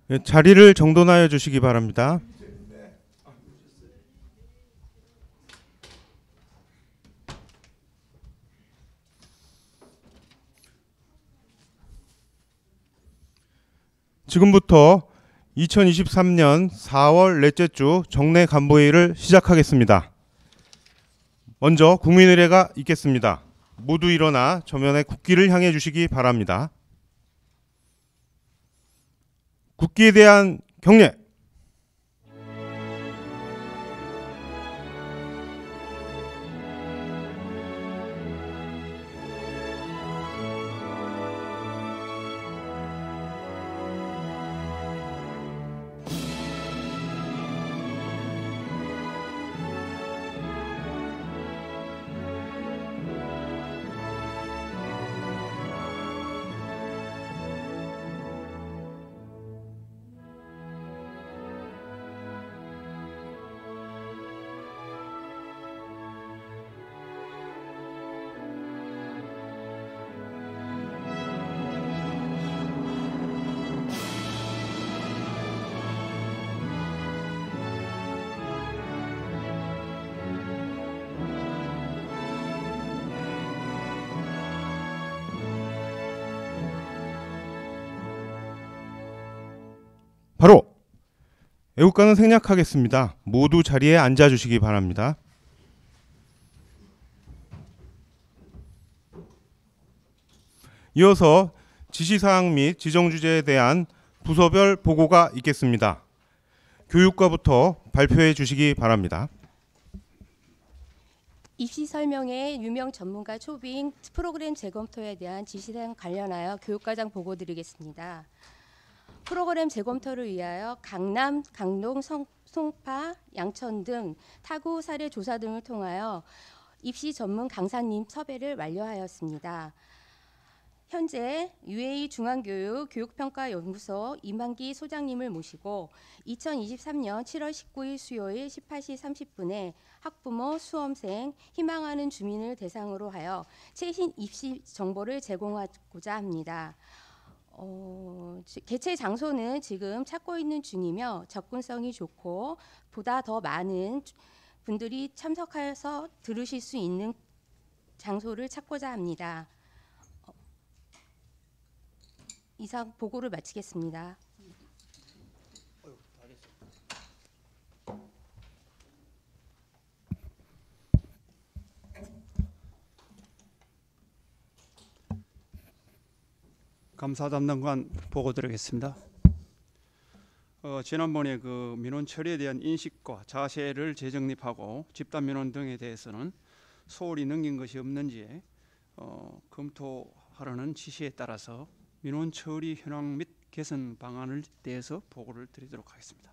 예, 자리를 정돈하여 주시기 바랍니다. 지금부터 2023년 4월 넷째 주 정례 간부회의를 시작하겠습니다. 먼저 국민의례가 있겠습니다. 모두 일어나 저면에 국기를 향해 주시기 바랍니다. 국기에 대한 경례. 바로 애국가는 생략하겠습니다. 모두 자리에 앉아 주시기 바랍니다. 이어서 지시사항 및 지정주제에 대한 부서별 보고가 있겠습니다. 교육과부터 발표해 주시기 바랍니다. 입시 설명회 유명 전문가 초빙 프로그램 재검토에 대한 지시사항 관련하여 교육과장 보고 드리겠습니다. 프로그램 재검토를 위하여 강남, 강동, 송파, 양천 등 타구 사례 조사 등을 통하여 입시 전문 강사님 섭외를 완료하였습니다. 현재 UA 중앙교육 교육평가연구소 임한기 소장님을 모시고 2023년 7월 19일 수요일 18시 30분에 학부모, 수험생, 희망하는 주민을 대상으로 하여 최신 입시 정보를 제공하고자 합니다. 개최 장소는 지금 찾고 있는 중이며 접근성이 좋고 보다 더 많은 분들이 참석해서 들으실 수 있는 장소를 찾고자 합니다. 이상 보고를 마치겠습니다. 감사 담당관 보고 드리겠습니다. 지난번에 그 민원 처리에 대한 인식과 자세를 재정립하고 집단 민원 등에 대해서는 소홀히 넘긴 것이 없는지 검토하라는 지시에 따라서 민원 처리 현황 및 개선 방안을 대해서 보고를 드리도록 하겠습니다.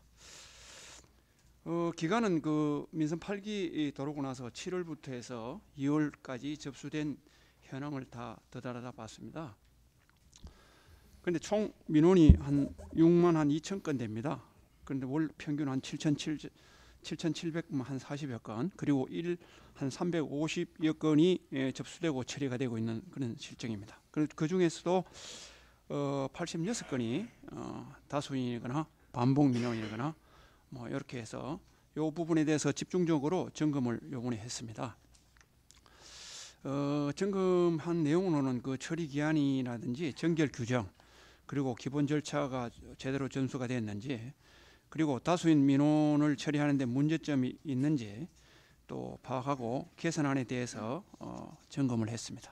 기간은 그 민선 8기 들어오고 나서 7월부터 해서 2월까지 접수된 현황을 다 더달아 봤습니다. 그런데 총 민원이 한 6만 한 2천 건 됩니다. 그런데 월 평균 한 7,700만 한 40여 건, 그리고 한 350여 건이 접수되고 처리가 되고 있는 그런 실정입니다. 그 중에서도 86건이 다수인이거나 반복 민원이거나 뭐 이렇게 해서 이 부분에 대해서 집중적으로 점검을 요번에 했습니다. 점검한 내용으로는 그 처리 기한이라든지 정결 규정, 그리고 기본 절차가 제대로 전수가 됐는지, 그리고 다수인 민원을 처리하는데 문제점이 있는지 또 파악하고 개선안에 대해서 점검을 했습니다.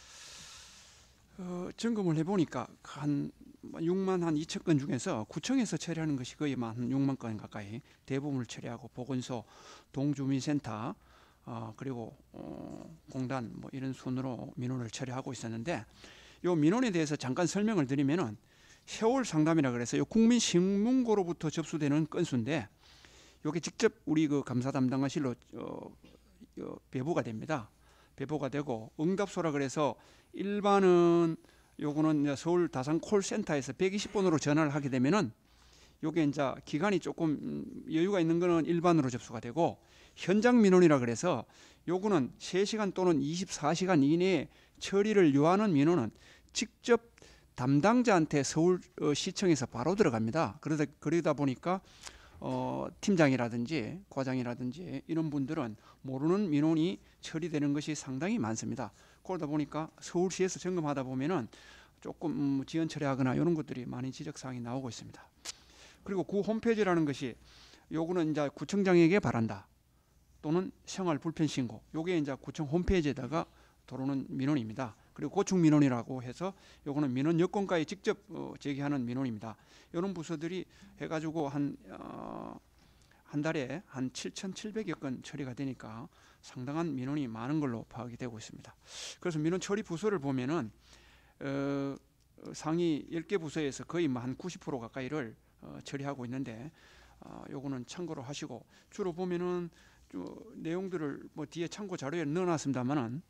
점검을 해보니까 한 6만 한 2천 건 중에서 구청에서 처리하는 것이 거의 한 6만 건 가까이 대부분을 처리하고, 보건소, 동주민센터, 그리고 공단 뭐 이런 순으로 민원을 처리하고 있었는데, 이 민원에 대해서 잠깐 설명을 드리면은 세월 상담이라 그래서 요 국민신문고로부터 접수되는 건수인데, 이게 직접 우리 그 감사 담당관실로 배부가 됩니다. 배부가 되고, 응답소라 그래서 일반은 요거는 서울 다산 콜센터에서 120번으로 전화를 하게 되면은 요게 이제 기간이 조금 여유가 있는 거는 일반으로 접수가 되고, 현장 민원이라 그래서 요거는 3시간 또는 24시간 이내에 처리를 요하는 민원은 직접 담당자한테 서울시청에서 바로 들어갑니다. 그러다 보니까 팀장이라든지 과장이라든지 이런 분들은 모르는 민원이 처리되는 것이 상당히 많습니다. 그러다 보니까 서울시에서 점검하다 보면은 조금 지연 처리하거나 이런 것들이 많이 지적 사항이 나오고 있습니다. 그리고 구 홈페이지라는 것이 요거는 이제 구청장에게 바란다 또는 생활 불편 신고, 요게 이제 구청 홈페이지에다가 들어오는 민원입니다. 그리고 고충 민원이라고 해서 요거는 민원 여건과에 직접 제기하는 민원입니다. 이런 부서들이 해가지고 한 달에 한 7,700여 건 처리가 되니까 상당한 민원이 많은 걸로 파악이 되고 있습니다. 그래서 민원 처리 부서를 보면은 상위 10개 부서에서 거의 뭐 한 90% 가까이를 처리하고 있는데 요거는 참고로 하시고, 주로 보면은 내용들을 뭐 뒤에 참고 자료에 넣어놨습니다만은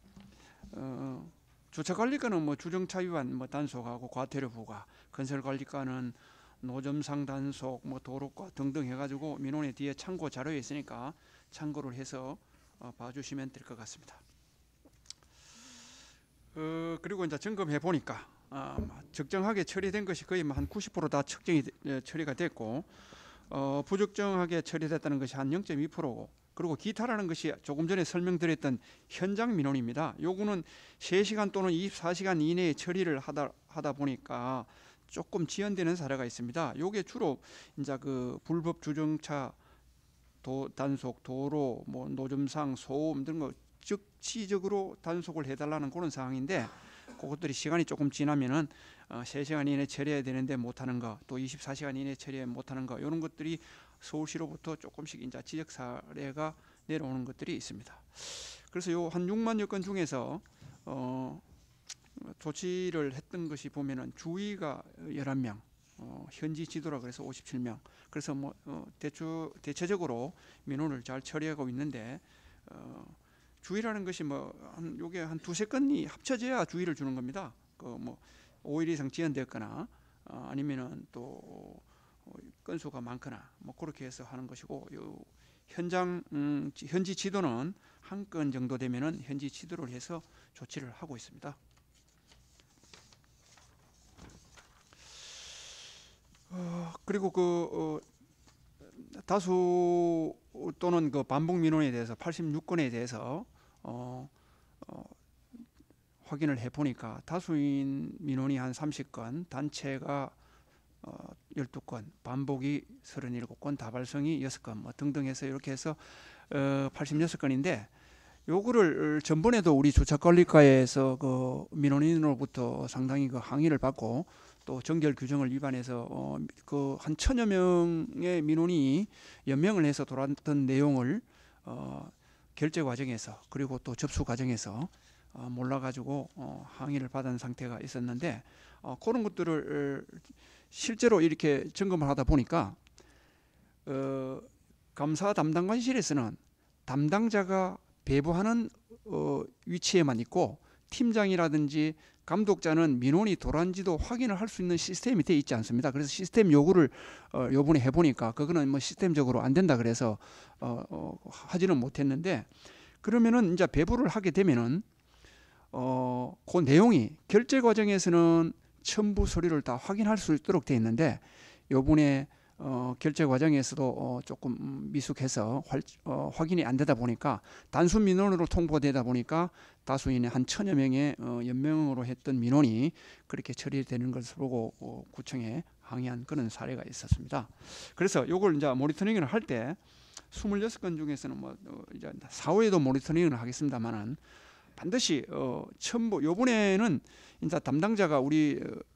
주차관리과는 뭐 주정차 위반 뭐 단속하고 과태료 부과, 건설관리과는 노점상 단속, 뭐 도로과 등등 해가지고 민원의 뒤에 참고 자료에 있으니까 참고를 해서 봐주시면 될 것 같습니다. 그리고 이제 점검해 보니까 적정하게 처리된 것이 거의 한 90% 다 처리가 됐고, 부적정하게 처리됐다는 것이 한 0.2%고, 그리고 기타라는 것이 조금 전에 설명드렸던 현장 민원입니다. 요거는 3시간 또는 24시간 이내에 처리를 하다 보니까 조금 지연되는 사례가 있습니다. 요게 주로 이제 그 불법 주정차 단속, 도로, 뭐 노점상, 소음 등 거 즉시적으로 단속을 해달라는 그런 사항인데, 그것들이 시간이 조금 지나면은 3시간 이내 처리해야 되는데 못하는 거, 또 24시간 이내 처리해 못하는 거, 이런 것들이 서울시로부터 조금씩 이제 지적 사례가 내려오는 것들이 있습니다. 그래서 요 한 6만여 건 중에서 조치를 했던 것이 보면은 주의가 11명, 현지 지도라 그래서 57명. 그래서 뭐 대체적으로 민원을 잘 처리하고 있는데, 주의라는 것이 뭐 요게 한 2-3건이 합쳐져야 주의를 주는 겁니다. 그 뭐 5일 이상 지연됐거나 아니면은 또 건수가 많거나 뭐 그렇게 해서 하는 것이고, 요 현지 지도는 한 건 정도 되면은 현지 지도를 해서 조치를 하고 있습니다. 그리고 다수 또는 그 반복 민원에 대해서 86건에 대해서 확인을 해보니까 다수인 민원이 한 30건, 단체가 12건, 반복이 37건, 다발성이 6건 뭐 등등 해서 이렇게 해서 86건인데, 요거를 전번에도 우리 주차관리과에서 그 민원인으로부터 상당히 그 항의를 받고, 또 정결 규정을 위반해서 그 한 1000여 명의 민원이 연명을 해서 돌았던 내용을 결제 과정에서 그리고 또 접수 과정에서 몰라가지고 항의를 받은 상태가 있었는데, 그런 것들을 실제로 이렇게 점검을 하다 보니까 감사 담당관실에서는 담당자가 배부하는 위치에만 있고, 팀장이라든지 감독자는 민원이 돌아온지도 확인을 할 수 있는 시스템이 되어 있지 않습니다. 그래서 시스템 요구를 요번에 해보니까 그거는 뭐 시스템적으로 안 된다 그래서 하지는 못했는데, 그러면은 이제 배부를 하게 되면은 그 내용이 결제 과정에서는 첨부 서류를 다 확인할 수 있도록 되어 있는데, 요번에 결제 과정에서도 조금 미숙해서 확인이 안 되다 보니까 단순 민원으로 통보되다 보니까 다수인의 한 1000여 명의 연명으로 했던 민원이 그렇게 처리되는 것을 보고 구청에 항의한 그런 사례가 있었습니다. 그래서 요걸 이제 모니터링을 할 때 26건 중에서는 뭐 이제 사후에도 모니터링을 하겠습니다만은 반드시 첨부, 요번에는 이제 담당자가 우리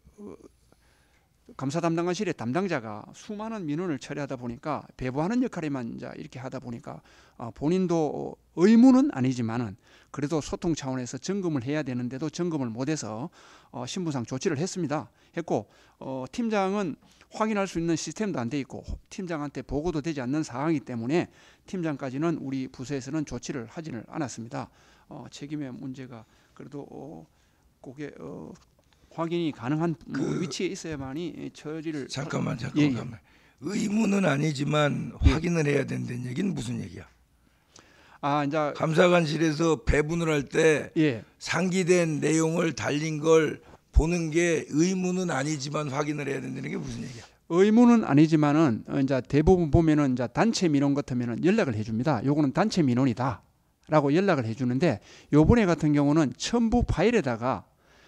감사 담당관실의 담당자가 수많은 민원을 처리하다 보니까 배부하는 역할에만 이제 이렇게 하다 보니까 본인도 의무는 아니지만은 그래도 소통 차원에서 점검을 해야 되는데도 점검을 못해서 신분상 조치를 했고, 팀장은 확인할 수 있는 시스템도 안 돼 있고 팀장한테 보고도 되지 않는 상황이기 때문에 팀장까지는 우리 부서에서는 조치를 하지는 않았습니다. 책임의 문제가 그래도 그게 확인이 가능한 위치에 있어야만이 처리를. 잠깐만. 예. 의무는 아니지만 확인을 해야 된다는 얘기는 무슨 얘기야? 이제 감사관실에서 배분을 할 때 예. 상기된 내용을 달린 걸 보는 게 의무는 아니지만 확인을 해야 된다는 게 무슨 얘기야? 의무는 아니지만은 이제 대부분 보면은 이제 단체 민원 같으면은 연락을 해줍니다. 요거는 단체 민원이다라고 연락을 해주는데 요번에 같은 경우는 첨부 파일에다가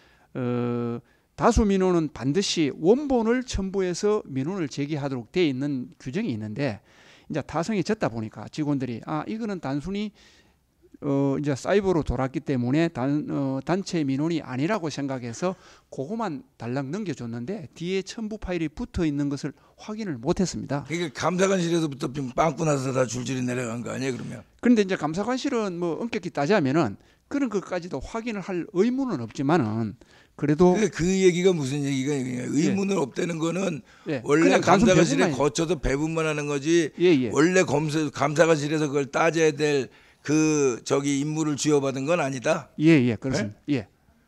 다수 민원은 반드시 원본을 첨부해서 민원을 제기하도록 되어 있는 규정이 있는데 이제 타성이 졌다 보니까 직원들이 이거는 단순히 이제 사이버로 돌았기 때문에 단체 민원이 아니라고 생각해서 그거만 달랑 넘겨줬는데 뒤에 첨부 파일이 붙어 있는 것을 확인을 못했습니다. 그러니까 감사관실에서부터 좀 빵꾸 나서 다 줄줄이 내려간 거 아니에요, 그러면? 그런데 이제 감사관실은 뭐 엄격히 따지면은 그런 것까지도 확인을 할 의무는 없지만은 그래도 그 얘기가 무슨 얘기가 의무는 없다는 거는 예, 원래 그냥 단순 감사관실에 배분만 거쳐서 배분만 하는 거지. 예. 원래 감사관실에서 그걸 따져야 될 그 저기 임무를 쥐어받은 건 아니다. 예, 그렇습니다. 예.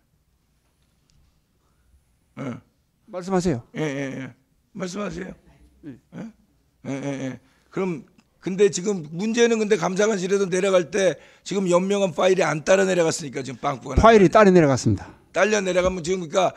예. 말씀하세요. 예. 말씀하세요. 예. 예. 그럼 근데 지금 문제는 근데 감사관실에서 내려갈 때 지금 연명한 파일이 안 따라 내려갔으니까 지금 빵꾸가 파일이 따라 내려갔습니다. 딸려 내려가면 지금 그러니까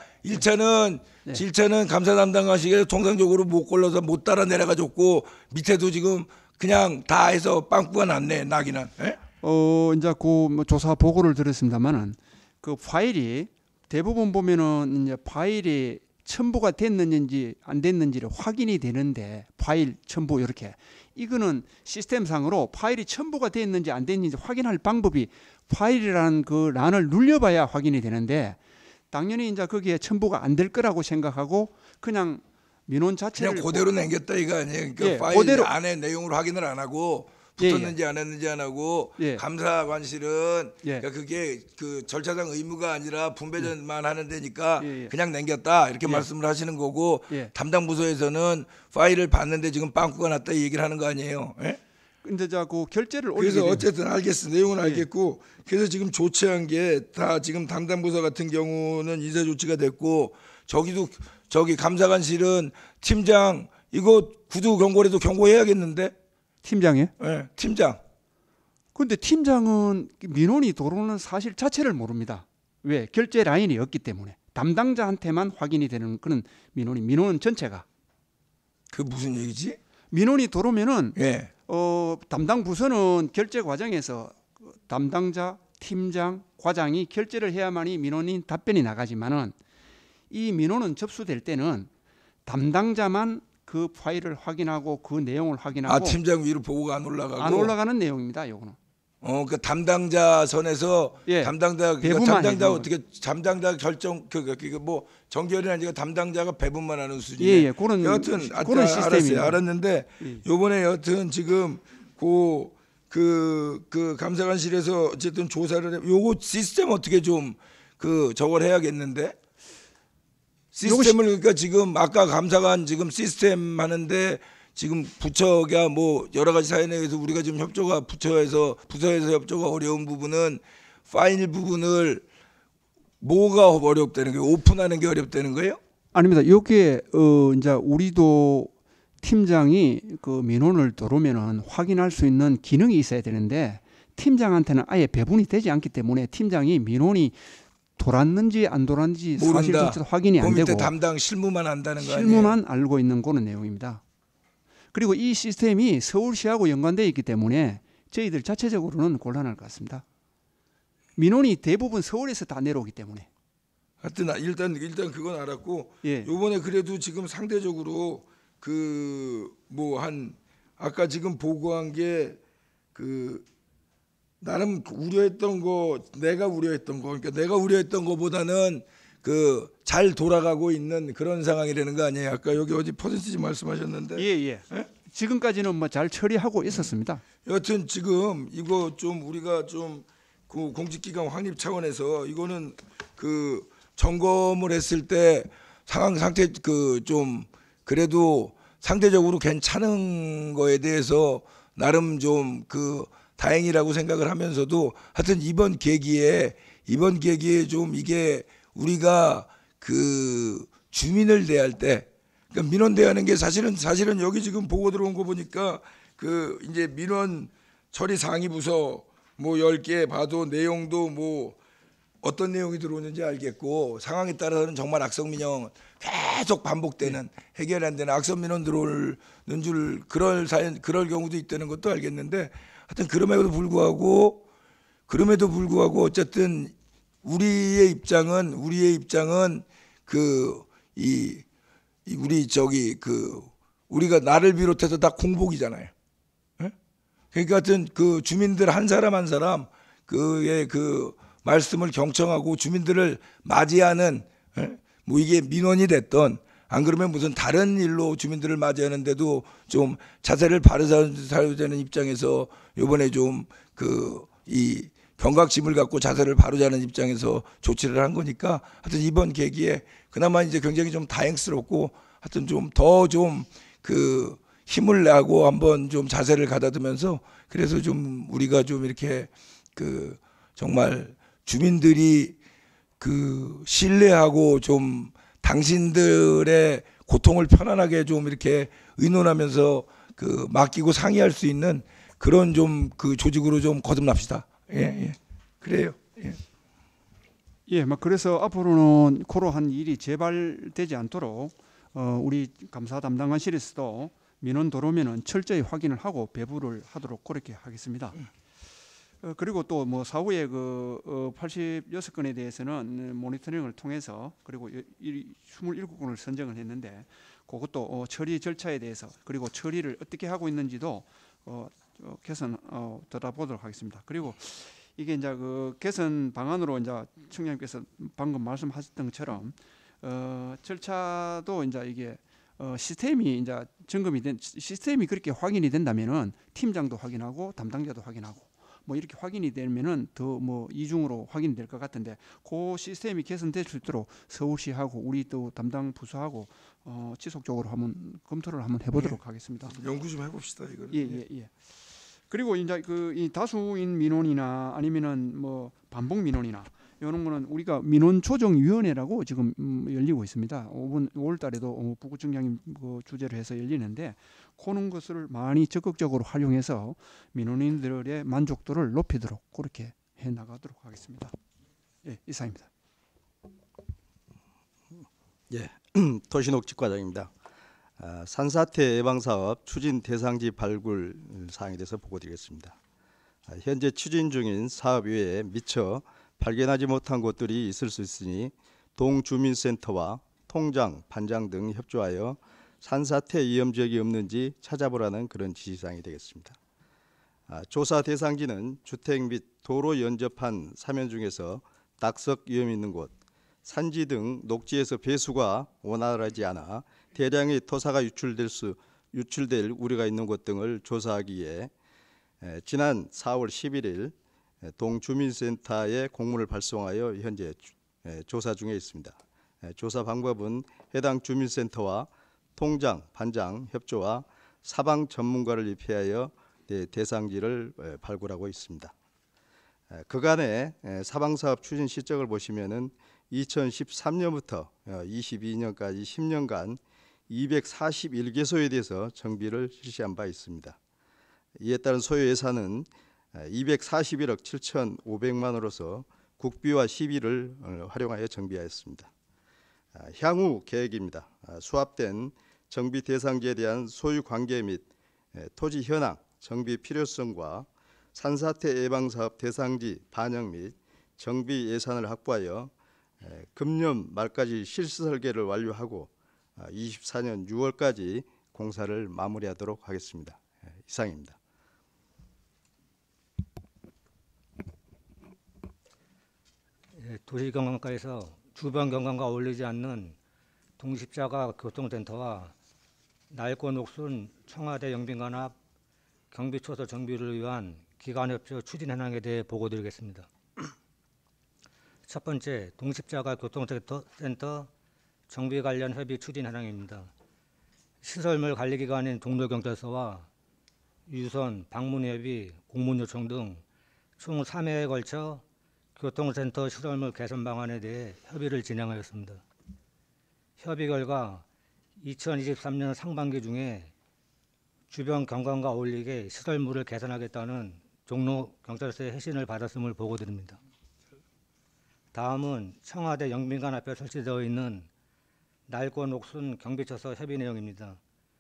1차는 감사 담당관실에서 통상적으로 못 걸러서 못 따라 내려가 줬고 밑에도 지금 그냥 다 해서 빵꾸가 났네, 나기는. 예? 이제 그 조사 보고를 들었습니다만은 그 파일이 대부분 보면은 이제 파일이 첨부가 됐는지 안 됐는지를 확인이 되는데 파일 첨부 이렇게 이거는 시스템상으로 파일이 첨부가 됐는지 안 됐는지 확인할 방법이 파일이라는 그 란을 눌려봐야 확인이 되는데 당연히 이제 거기에 첨부가 안 될 거라고 생각하고 그냥 민원 자체를 그냥 그대로 남겼다 이거 아니에요. 그러니까 예, 파일 그대로. 안에 내용을 확인을 안 하고 예, 붙었는지 안 했는지 안 하고 예. 감사관실은 예. 그러니까 그게 그 절차상 의무가 아니라 분배전만 하는 데니까 예. 그냥 남겼다 이렇게 예. 말씀을 하시는 거고 예. 담당 부서에서는 파일을 봤는데 지금 빵꾸가 났다 이 얘기를 하는 거 아니에요. 예? 근데 자그 결제를 올리게 그래서 되면 어쨌든 알겠어 내용은 예. 알겠고 그래서 지금 조치한 게 다 지금 담당 부서 같은 경우는 인사 조치가 됐고 저기 감사관실은 팀장 이거 구두 경고라도 경고해야겠는데 팀장이요? 예, 팀장 근데 팀장은 민원이 들어오는 사실 자체를 모릅니다. 왜? 결제 라인이 없기 때문에 담당자한테만 확인이 되는 그런 민원은 전체가 그 무슨 얘기지? 민원이 들어오면은 예. 담당 부서는 결제 과정에서 담당자, 팀장, 과장이 결제를 해야만이 민원이 답변이 나가지만은 이 민원은 접수될 때는 담당자만 그 파일을 확인하고 그 내용을 확인하고 팀장 위로 보고가 안 올라가고 안 올라가는 내용입니다. 요거는. 그 담당자 선에서 예. 담당자 배분만 담당자 해주는 어떻게 담당자 결정 뭐 정결이 아니고 담당자가 배분만 하는 수준이에요. 예. 그런 여하튼 그런 시스템이 알았는데 예. 요번에 여하튼 지금 그 감사관실에서 어쨌든 조사를 요거 시스템 어떻게 좀 저걸 해야겠는데 시스템을 그러니까 지금 아까 감사관 지금 시스템 하는데 지금 부처가 뭐 여러 가지 사연에 의해서 우리가 지금 협조가 부서에서 협조가 어려운 부분은 파일 부분을 뭐가 어렵다는 거예요? 오픈하는 게 어렵다는 거예요? 아닙니다. 여기에 이제 우리도 팀장이 그 민원을 들어오면은 확인할 수 있는 기능이 있어야 되는데 팀장한테는 아예 배분이 되지 않기 때문에 팀장이 민원이 돌았는지 안 돌았는지 사실조차 확인이 안 되고 담당 실무만 안다는 거 아니에요? 실무만 알고 있는 그런 내용입니다. 그리고 이 시스템이 서울시하고 연관되어 있기 때문에 저희들 자체적으로는 곤란할 것 같습니다. 민원이 대부분 서울에서 다 내려오기 때문에. 하여튼 일단 그건 알았고 예. 요번에 그래도 지금 상대적으로 아까 지금 보고한 게 나름 우려했던 거 내가 우려했던 거보다는 잘 돌아가고 있는 그런 상황이라는 거 아니에요? 아까 여기 어디 퍼센티지 말씀하셨는데. 예. 지금까지는 뭐 잘 처리하고 있었습니다. 여하튼 지금 이거 좀 우리가 좀 그 공직기관 확립 차원에서 이거는 점검을 했을 때 상태 좀 그래도 상대적으로 괜찮은 거에 대해서 나름 좀 다행이라고 생각을 하면서도 하여튼 이번 계기에 좀 이게 우리가 주민을 대할 때 그러니까 민원 대하는 게 사실은 여기 지금 보고 들어온 거 보니까 이제 민원 처리 상위 부서 뭐 10개 봐도 내용도 뭐 어떤 내용이 들어오는지 알겠고 상황에 따라서는 정말 악성 민원 계속 반복되는 해결이 안 되는 악성 민원 들어오는 줄 그럴 경우도 있다는 것도 알겠는데 하여튼 그럼에도 불구하고 어쨌든 우리의 입장은 우리가 나를 비롯해서 다 공복이잖아요. 예? 그러니까 하여튼 그 주민들 한 사람 한 사람 그의 그 말씀을 경청하고 주민들을 맞이하는 뭐 이게 민원이 됐던 안 그러면 무슨 다른 일로 주민들을 맞이하는데도 좀 자세를 바르자야 되는 입장에서 요번에 좀 이 경각심을 갖고 자세를 바르자는 입장에서 조치를 한 거니까 하여튼 이번 계기에 그나마 이제 굉장히 좀 다행스럽고 하여튼 좀 더 좀 그 힘을 내고 한번 좀 자세를 가다듬으면서 그래서 좀 우리가 좀 이렇게 그 정말 주민들이 그 신뢰하고 좀 당신들의 고통을 편안하게 좀 이렇게 의논하면서 그 맡기고 상의할 수 있는 그런 좀 그 조직으로 좀 거듭납시다. 예. 그래요. 예. 예, 그래서 앞으로는 그러한 일이 재발되지 않도록 우리 감사 담당관실에서도 민원 들어오면은 철저히 확인을 하고 배부를 하도록 그렇게 하겠습니다. 그리고 또 뭐 사후에 86건에 대해서는 모니터링을 통해서 그리고 27건을 선정을 했는데 그것도 처리 절차에 대해서 그리고 처리를 어떻게 하고 있는지도 개선 들어보도록 하겠습니다. 그리고 이게 이제 그 개선 방안으로 이제 청장님께서 방금 말씀하셨던 것처럼 절차도 이제 이게 시스템이 이제 시스템이 그렇게 확인이 된다면은 팀장도 확인하고 담당자도 확인하고 뭐 이렇게 확인이 되면은 더 뭐 이중으로 확인이 될 것 같은데 그 시스템이 개선될 수 있도록 서울시하고 우리 또 담당 부서하고 지속적으로 한번 검토를 한번 해보도록 하겠습니다. 연구 좀 해봅시다 이거. 예. 그리고 이제 이 다수인 민원이나 아니면은 뭐 반복 민원이나 이런 거는 우리가 민원조정위원회라고 지금 열리고 있습니다. 5월 달에도 부구청장님 그 주재로 해서 열리는데 그런 것을 많이 적극적으로 활용해서 민원인들의 만족도를 높이도록 그렇게 해 나가도록 하겠습니다. 예, 이상입니다. 예, 도시녹지과장입니다. 산사태 예방사업 추진 대상지 발굴 사항에 대해서 보고드리겠습니다. 현재 추진 중인 사업 외에 미처 발견하지 못한 곳들이 있을 수 있으니 동주민센터와 통장, 반장 등 협조하여 산사태 위험 지역이 없는지 찾아보라는 그런 지시사항이 되겠습니다. 조사 대상지는 주택 및 도로 연접한 사면 중에서 낙석 위험이 있는 곳, 산지 등 녹지에서 배수가 원활하지 않아 대량의 토사가 유출될 우려가 있는 곳 등을 조사하기 위해 지난 4월 11일 동주민센터에 공문을 발송하여 현재 조사 중에 있습니다. 조사 방법은 해당 주민센터와 통장, 반장 협조와 사방 전문가를 입회하여 대상지를 발굴하고 있습니다. 그간의 사방사업 추진 실적을 보시면은 2013년부터 22년까지 10년간 241개소에 대해서 정비를 실시한 바 있습니다. 이에 따른 소요 예산은 241억 7,500만 원으로서 국비와 시비를 활용하여 정비하였습니다. 향후 계획입니다. 수합된 정비 대상지에 대한 소유 관계 및 토지 현황, 정비 필요성과 산사태 예방사업 대상지 반영 및 정비 예산을 확보하여 금년 말까지 실시 설계를 완료하고 24년 6월까지 공사를 마무리하도록 하겠습니다. 이상입니다. 도시경관과에서 주변 경관과 어울리지 않는 동십자가 교통센터와 낡고 녹슨 청와대 영빈관 앞 경비초소 정비를 위한 기관협조 추진 현황에 대해 보고드리겠습니다. 첫 번째, 동십자가 교통센터 정비 관련 협의 추진 현황입니다. 시설물 관리기관인 동료경찰서와 유선, 방문협의, 공문요청 등 총 3회에 걸쳐 교통센터 시설물 개선 방안에 대해 협의를 진행하였습니다. 협의 결과 2023년 상반기 중에 주변 경관과 어울리게 시설물을 개선하겠다는 종로 경찰서의 회신을 받았음을 보고드립니다. 다음은 청와대 영빈관 앞에 설치되어 있는 낡고 녹슨 경비처소 협의 내용입니다.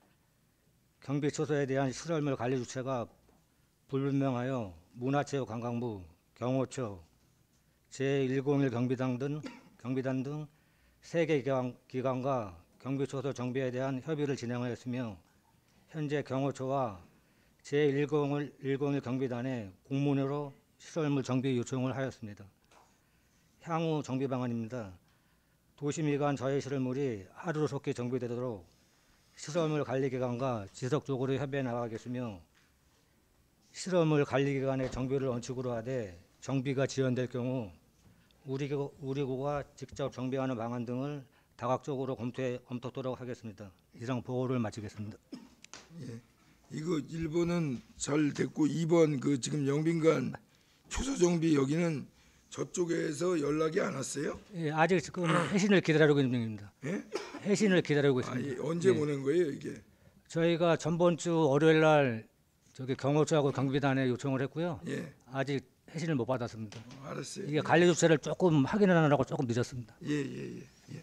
경비처소에 대한 시설물 관리 주체가 불분명하여 문화체육관광부, 경호처, 제101 경비단 등 3개 기관과 경비처소 정비에 대한 협의를 진행하였으며 현재 경호처와 제101 경비단에 공문으로 시설물 정비 요청을 하였습니다. 향후 정비 방안입니다. 도시미관 저해 시설물이 하루속히 정비되도록 시설물 관리기관과 지속적으로 협의해 나가겠으며 시설물 관리기관의 정비를 원칙으로 하되 정비가 지연될 경우 우리고가 직접 정비하는 방안 등을 다각적으로 검토토록 하겠습니다. 이상 보고를 마치겠습니다. 이거 1번은 잘 됐고 2번 그 지금 영빈관 초소 정비 여기는 저쪽에서 연락이 안 왔어요? 예, 아직 지금 회신을 기다리고 있는 중입니다. 예? 회신을 기다리고 있습니다. 언제 예. 보낸 거예요 이게? 저희가 전번 주 월요일 날 저기 경호처하고 경비단에 요청을 했고요. 예, 아직 회신을 못 받았습니다. 알았어요. 이게 관리 조치를 조금 확인하느라고 조금 늦었습니다. 예.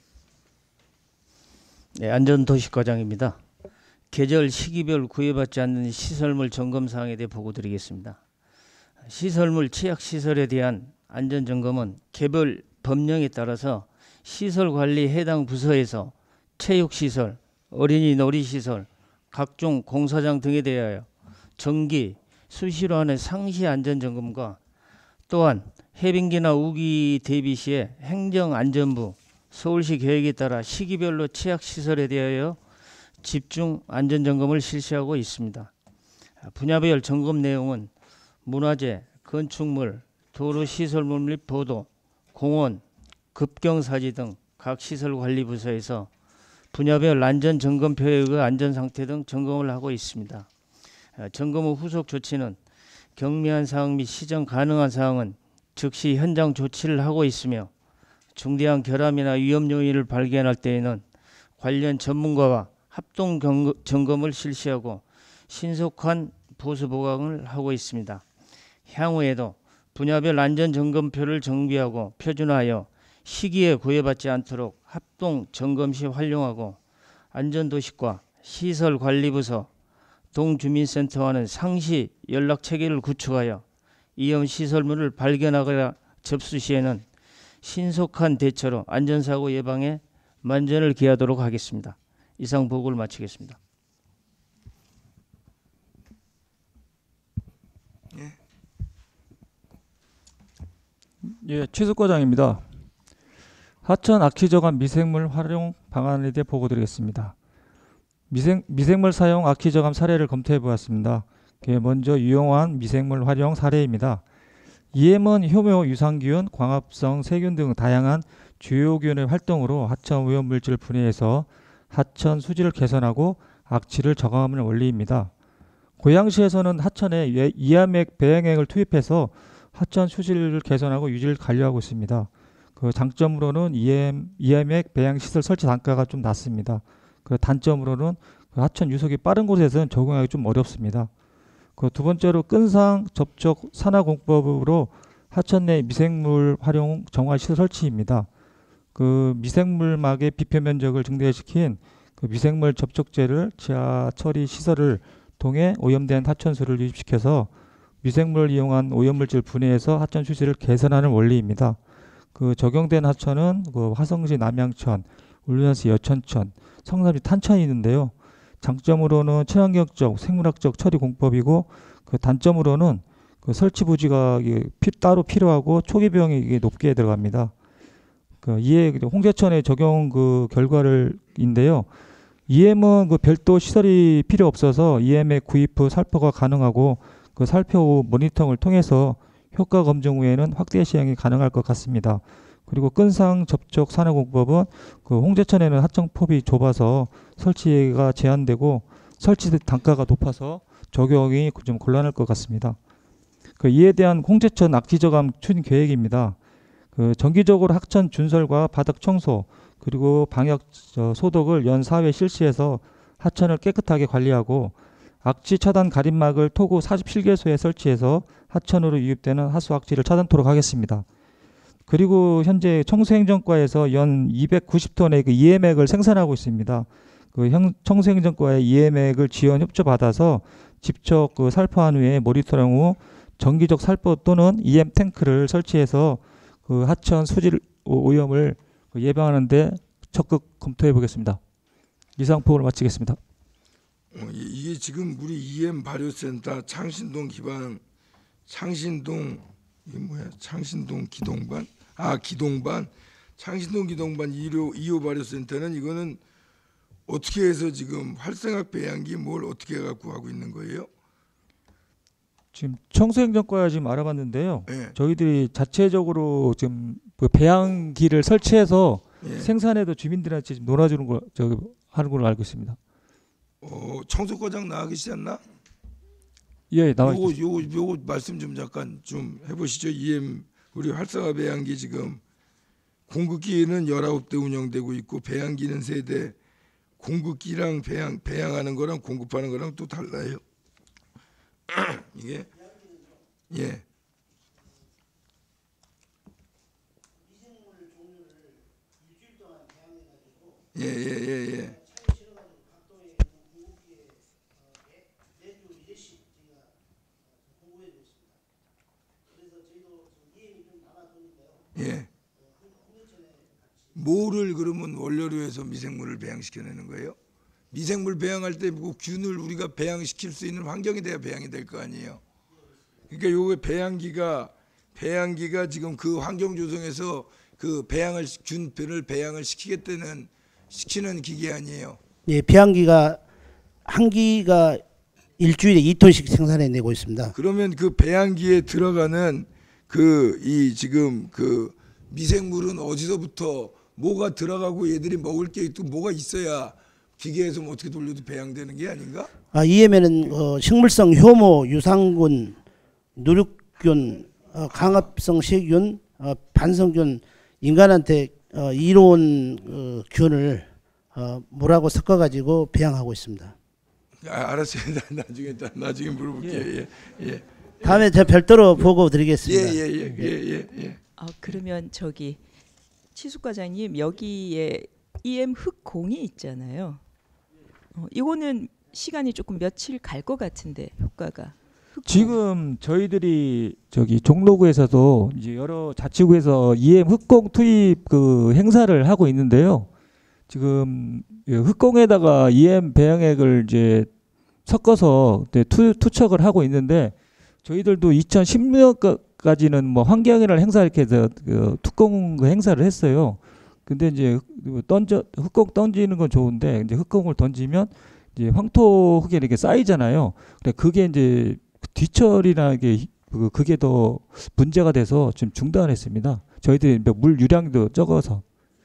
네, 안전도시과장입니다. 계절 시기별 구애받지 않는 시설물 점검 사항에 대해 보고드리겠습니다. 시설물 취약 시설에 대한 안전 점검은 개별 법령에 따라서 시설 관리 해당 부서에서 체육 시설, 어린이 놀이 시설, 각종 공사장 등에 대하여 정기 수시로 하는 상시 안전 점검과 또한 해빙기나 우기 대비 시에 행정안전부, 서울시 계획에 따라 시기별로 취약 시설에 대하여 집중 안전점검을 실시하고 있습니다. 분야별 점검 내용은 문화재, 건축물, 도로시설물 및 보도, 공원, 급경사지 등 각 시설관리부서에서 분야별 안전점검표에 의해 안전상태 등 점검을 하고 있습니다. 점검 후 후속 조치는 경미한 사항 및 시정 가능한 사항은 즉시 현장 조치를 하고 있으며 중대한 결함이나 위험 요인을 발견할 때에는 관련 전문가와 합동 점검을 실시하고 신속한 보수 보강을 하고 있습니다. 향후에도 분야별 안전점검표를 정비하고 표준화하여 시기에 구애받지 않도록 합동 점검 시 활용하고 안전도시과 시설관리부서, 동주민센터와는 상시 연락체계를 구축하여 위험 시설물을 발견하거나 접수 시에는 신속한 대처로 안전사고 예방에 만전을 기하도록 하겠습니다. 이상 보고를 마치겠습니다. 예, 최숙과장입니다. 하천 악취저감 미생물 활용 방안에 대해 보고드리겠습니다. 미생물 사용 악취저감 사례를 검토해 보았습니다. 먼저 유용한 미생물 활용 사례입니다. EM은 효모, 유산균, 광합성, 세균 등 다양한 주요균의 활동으로 하천 오염물질을 분해해서 하천 수질을 개선하고 악취를 저감하는 원리입니다. 고양시에서는 하천에 이암액 배양액을 투입해서 하천 수질을 개선하고 유지를 관리하고 있습니다. 그 장점으로는 이암액 배양 시설 설치 단가가 좀 낮습니다. 그 단점으로는 그 하천 유속이 빠른 곳에서는 적용하기 좀 어렵습니다. 그 두 번째로 끈상 접촉 산화공법으로 하천 내 미생물 활용 정화 시설 설치입니다. 그 미생물막의 비표 면적을 증대시킨 그 미생물 접촉제를 지하 처리 시설을 통해 오염된 하천수를 유입시켜서 미생물을 이용한 오염물질 분해해서 하천 수질을 개선하는 원리입니다. 그 적용된 하천은 그 화성시 남양천, 울산시 여천천, 성남시 탄천이 있는데요. 장점으로는 친환경적, 생물학적 처리 공법이고 그 단점으로는 그 설치 부지가 따로 필요하고 초기 비용이 높게 들어갑니다. 이에 홍제천의 적용 그 결과를인데요. EM은 그 별도 시설이 필요 없어서 EM의 구입 후 살포가 가능하고 그 살포 후 모니터링을 통해서 효과 검증 후에는 확대 시행이 가능할 것 같습니다. 그리고 끈상 접촉 산화공법은 그 홍제천에는 하천폭이 좁아서 설치가 제한되고 설치 단가가 높아서 적용이 좀 곤란할 것 같습니다. 이에 대한 홍제천 악취저감 추진 계획입니다. 정기적으로 하천 준설과 바닥 청소 그리고 방역 소독을 연 4회 실시해서 하천을 깨끗하게 관리하고 악취 차단 가림막을 토구 47개소에 설치해서 하천으로 유입되는 하수 악취를 차단토록 하겠습니다. 그리고 현재 청소행정과에서 연 290톤의 그 EM액을 생산하고 있습니다. 그 청소행정과의 EM액을 지원 협조 받아서 직접 그 살포한 후에 모니터링 후 정기적 살포 또는 EM 탱크를 설치해서 그 하천 수질 오염을 예방하는데 적극 검토해 보겠습니다. 이상 보고를 마치겠습니다. 이게 지금 우리 EM 발효센터 창신동 기반 창신동 이게 뭐야? 창신동 기동반 기동반 창신동 기동반 2호 발효센터는 이거는 어떻게 해서 지금 활성학 배양기 뭘 어떻게 해갖고 하고 있는 거예요? 지금 청소행정과에 지금 알아봤는데요. 예. 저희들이 자체적으로 지금 그 배양기를 설치해서 예. 생산해도 주민들한테 지금 놀아주는 걸 하는 걸로 알고 있습니다. 청소과장 나와 계시지 않나? 예, 나와 있습니다. 요거 말씀 좀 잠깐 좀 해보시죠. EM 우리 활성화 배양기 지금 공급기는 19대 운영되고 있고 배양기는 3대. 공급기랑 배양하는 거랑 공급하는 거랑 또 달라요. 이게 예. 예. 예. 뭐를 그러면 원료로 해서 미생물을 배양시켜내는 거예요? 미생물 배양할 때 그 균을 우리가 배양시킬 수 있는 환경이 돼야 배양이 될 거 아니에요. 그러니까 요게 배양기가 지금 그 환경 조성에서 그 균을 배양을 시키는 기계 아니에요. 예, 배양기가 한 기가 일주일에 2톤씩 생산해내고 있습니다. 그러면 그 배양기에 들어가는 지금 그 미생물은 어디서부터 뭐가 들어가고 얘들이 먹을 게 있고 뭐가 있어야 기계에서 뭐 어떻게 돌려도 배양되는 게 아닌가? EM에는 식물성 효모, 유산균, 누룩균, 강합성 세균, 반성균, 인간한테 이로운 균을 물하고 섞어가지고 배양하고 있습니다. 알았어요. 나중에 물어볼게요. 예. 다음에 제가 별도로 보고 드리겠습니다. 예. 그러면 저기 치숙과장님 여기에 EM 흑공이 있잖아요. 이거는 시간이 조금 며칠 갈 것 같은데 효과가. 지금 저희들이 저기 종로구에서도 이제 여러 자치구에서 EM 흑공 투입 그 행사를 하고 있는데요. 지금 흑공에다가 EM 배양액을 이제 섞어서 투척을 하고 있는데 저희들도 2016년까지는 뭐 환경이라는 행사 이렇게 해서 그 흑공 행사를 했어요. 근데 이제 흑공 던지는 건 좋은데 이제 흑공을 던지면 이제 황토 흙에 이렇게 쌓이잖아요. 근데 그게 이제 뒤처리나 그게 더 문제가 돼서 좀 중단했습니다. 저희들이 물 유량도 적어서.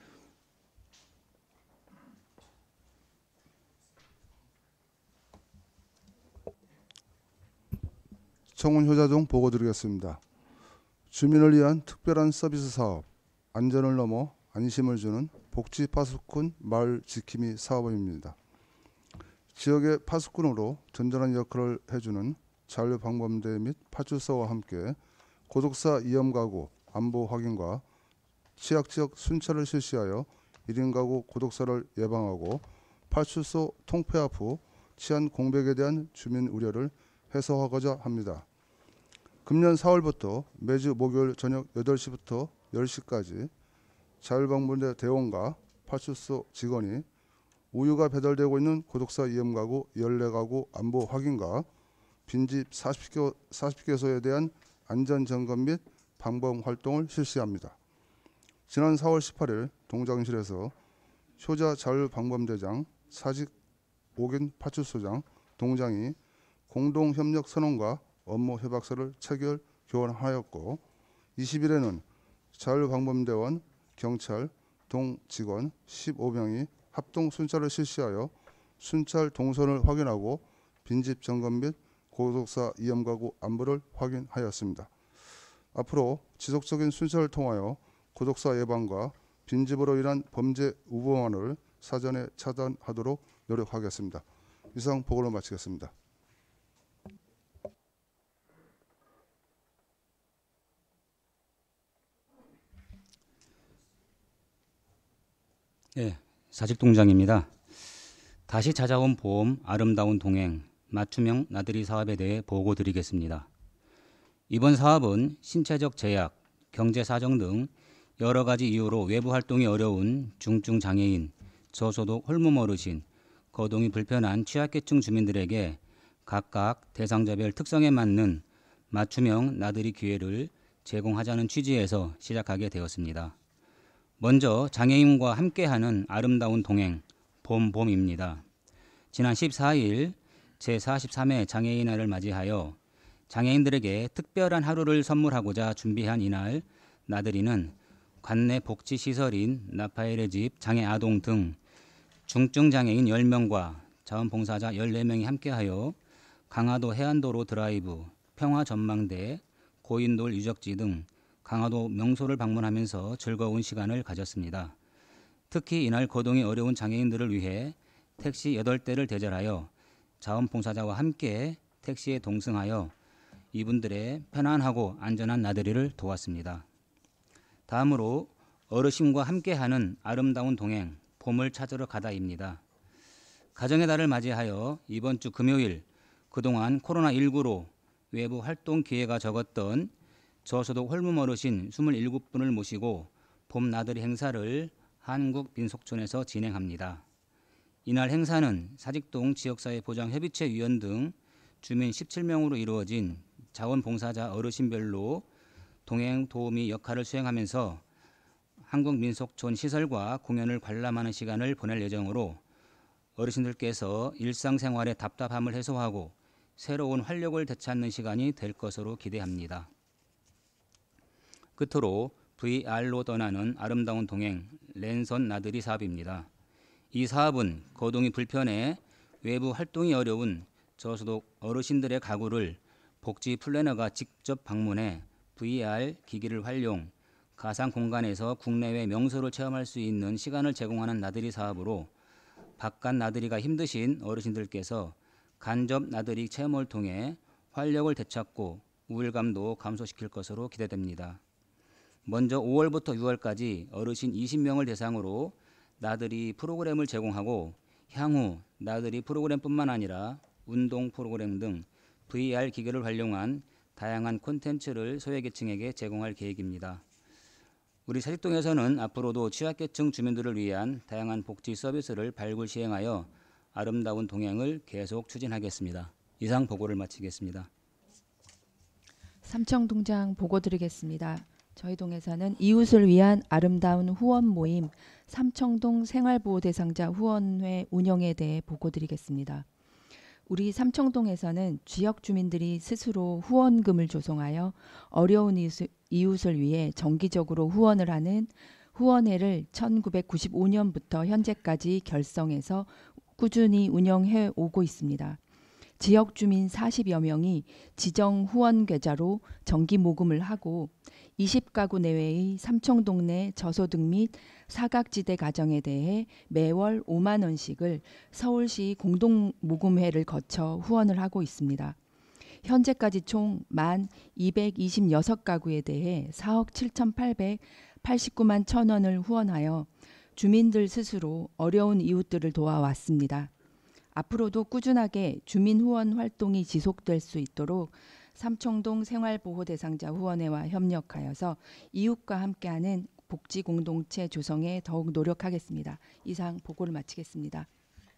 청운 효자동 보고 드리겠습니다. 주민을 위한 특별한 서비스 사업, 안전을 넘어 안심을 주는 복지 파수꾼 마을 지킴이 사업입니다. 지역의 파수꾼으로 전전한 역할을 해주는 자율방범대 및 파출소와 함께 고독사 위험 가구 안보 확인과 취약지역 순찰을 실시하여 1인 가구 고독사를 예방하고 파출소 통폐합 후 치안 공백에 대한 주민 우려를 해소하고자 합니다. 금년 4월부터 매주 목요일 저녁 8시부터 10시까지 자율방문대 대원과 파출소 직원이 우유가 배달되고 있는 고독사 위험가구 14가구 안보 확인과 빈집 40개소에 대한 안전점검 및 방범 활동을 실시합니다. 지난 4월 18일 동장실에서 효자 자율방범대장, 사직 5긴 파출소장, 동장이 공동협력 선언과 업무 협약서를 체결 교환하였고 20일에는 자율방범대원, 경찰, 동직원 15명이 합동 순찰을 실시하여 순찰 동선을 확인하고 빈집 점검 및 고독사 위험가구 안보를 확인하였습니다. 앞으로 지속적인 순찰을 통하여 고독사 예방과 빈집으로 인한 범죄 우범화를 사전에 차단하도록 노력하겠습니다. 이상 보고를 마치겠습니다. 네, 사직동장입니다. 다시 찾아온 봄 아름다운 동행 맞춤형 나들이 사업에 대해 보고 드리겠습니다. 이번 사업은 신체적 제약, 경제 사정 등 여러 가지 이유로 외부 활동이 어려운 중증 장애인, 저소득 홀몸 어르신, 거동이 불편한 취약계층 주민들에게 각각 대상자별 특성에 맞는 맞춤형 나들이 기회를 제공하자는 취지에서 시작하게 되었습니다. 먼저 장애인과 함께하는 아름다운 동행 봄봄입니다. 지난 14일 제43회 장애인날을 맞이하여 장애인들에게 특별한 하루를 선물하고자 준비한 이날 나들이는 관내 복지시설인 라파엘의 집 장애아동 등 중증 장애인 10명과 자원봉사자 14명이 함께하여 강화도 해안도로 드라이브, 평화전망대, 고인돌 유적지 등 강화도 명소를 방문하면서 즐거운 시간을 가졌습니다. 특히 이날 거동이 어려운 장애인들을 위해 택시 8대를 대절하여 자원봉사자와 함께 택시에 동승하여 이분들의 편안하고 안전한 나들이를 도왔습니다. 다음으로 어르신과 함께하는 아름다운 동행 봄을 찾으러 가다입니다. 가정의 달을 맞이하여 이번 주 금요일 그동안 코로나19로 외부 활동 기회가 적었던 저소득 홀몸 어르신 27분을 모시고 봄 나들이 행사를 한국민속촌에서 진행합니다. 이날 행사는 사직동 지역사회보장협의체 위원 등 주민 17명으로 이루어진 자원봉사자 어르신별로 동행 도우미 역할을 수행하면서 한국민속촌 시설과 공연을 관람하는 시간을 보낼 예정으로 어르신들께서 일상생활의 답답함을 해소하고 새로운 활력을 되찾는 시간이 될 것으로 기대합니다. 끝으로 VR로 떠나는 아름다운 동행 랜선 나들이 사업입니다. 이 사업은 거동이 불편해 외부 활동이 어려운 저소득 어르신들의 가구를 복지 플래너가 직접 방문해 VR 기기를 활용, 가상 공간에서 국내외 명소를 체험할 수 있는 시간을 제공하는 나들이 사업으로 바깥 나들이가 힘드신 어르신들께서 간접 나들이 체험을 통해 활력을 되찾고 우울감도 감소시킬 것으로 기대됩니다. 먼저 5월부터 6월까지 어르신 20명을 대상으로 나들이 프로그램을 제공하고 향후 나들이 프로그램뿐만 아니라 운동 프로그램 등 VR 기기를 활용한 다양한 콘텐츠를 소외계층에게 제공할 계획입니다. 우리 사직동에서는 앞으로도 취약계층 주민들을 위한 다양한 복지 서비스를 발굴 시행하여 아름다운 동행을 계속 추진하겠습니다. 이상 보고를 마치겠습니다. 삼청동장 보고 드리겠습니다. 저희 동에서는 이웃을 위한 아름다운 후원 모임 삼청동 생활보호대상자 후원회 운영에 대해 보고 드리겠습니다. 우리 삼청동에서는 지역 주민들이 스스로 후원금을 조성하여 어려운 이웃을 위해 정기적으로 후원을 하는 후원회를 1995년부터 현재까지 결성해서 꾸준히 운영해 오고 있습니다. 지역 주민 40여 명이 지정 후원 계좌로 정기 모금을 하고 20가구 내외의 삼청동 내 저소득 및 사각지대 가정에 대해 매월 5만 원씩을 서울시 공동모금회를 거쳐 후원을 하고 있습니다. 현재까지 총 1226가구에 대해 4억 7,889만 1,000원을 후원하여 주민들 스스로 어려운 이웃들을 도와왔습니다. 앞으로도 꾸준하게 주민 후원 활동이 지속될 수 있도록 삼청동 생활보호대상자 후원회와 협력하여서 이웃과 함께하는 복지 공동체 조성에 더욱 노력하겠습니다. 이상 보고를 마치겠습니다.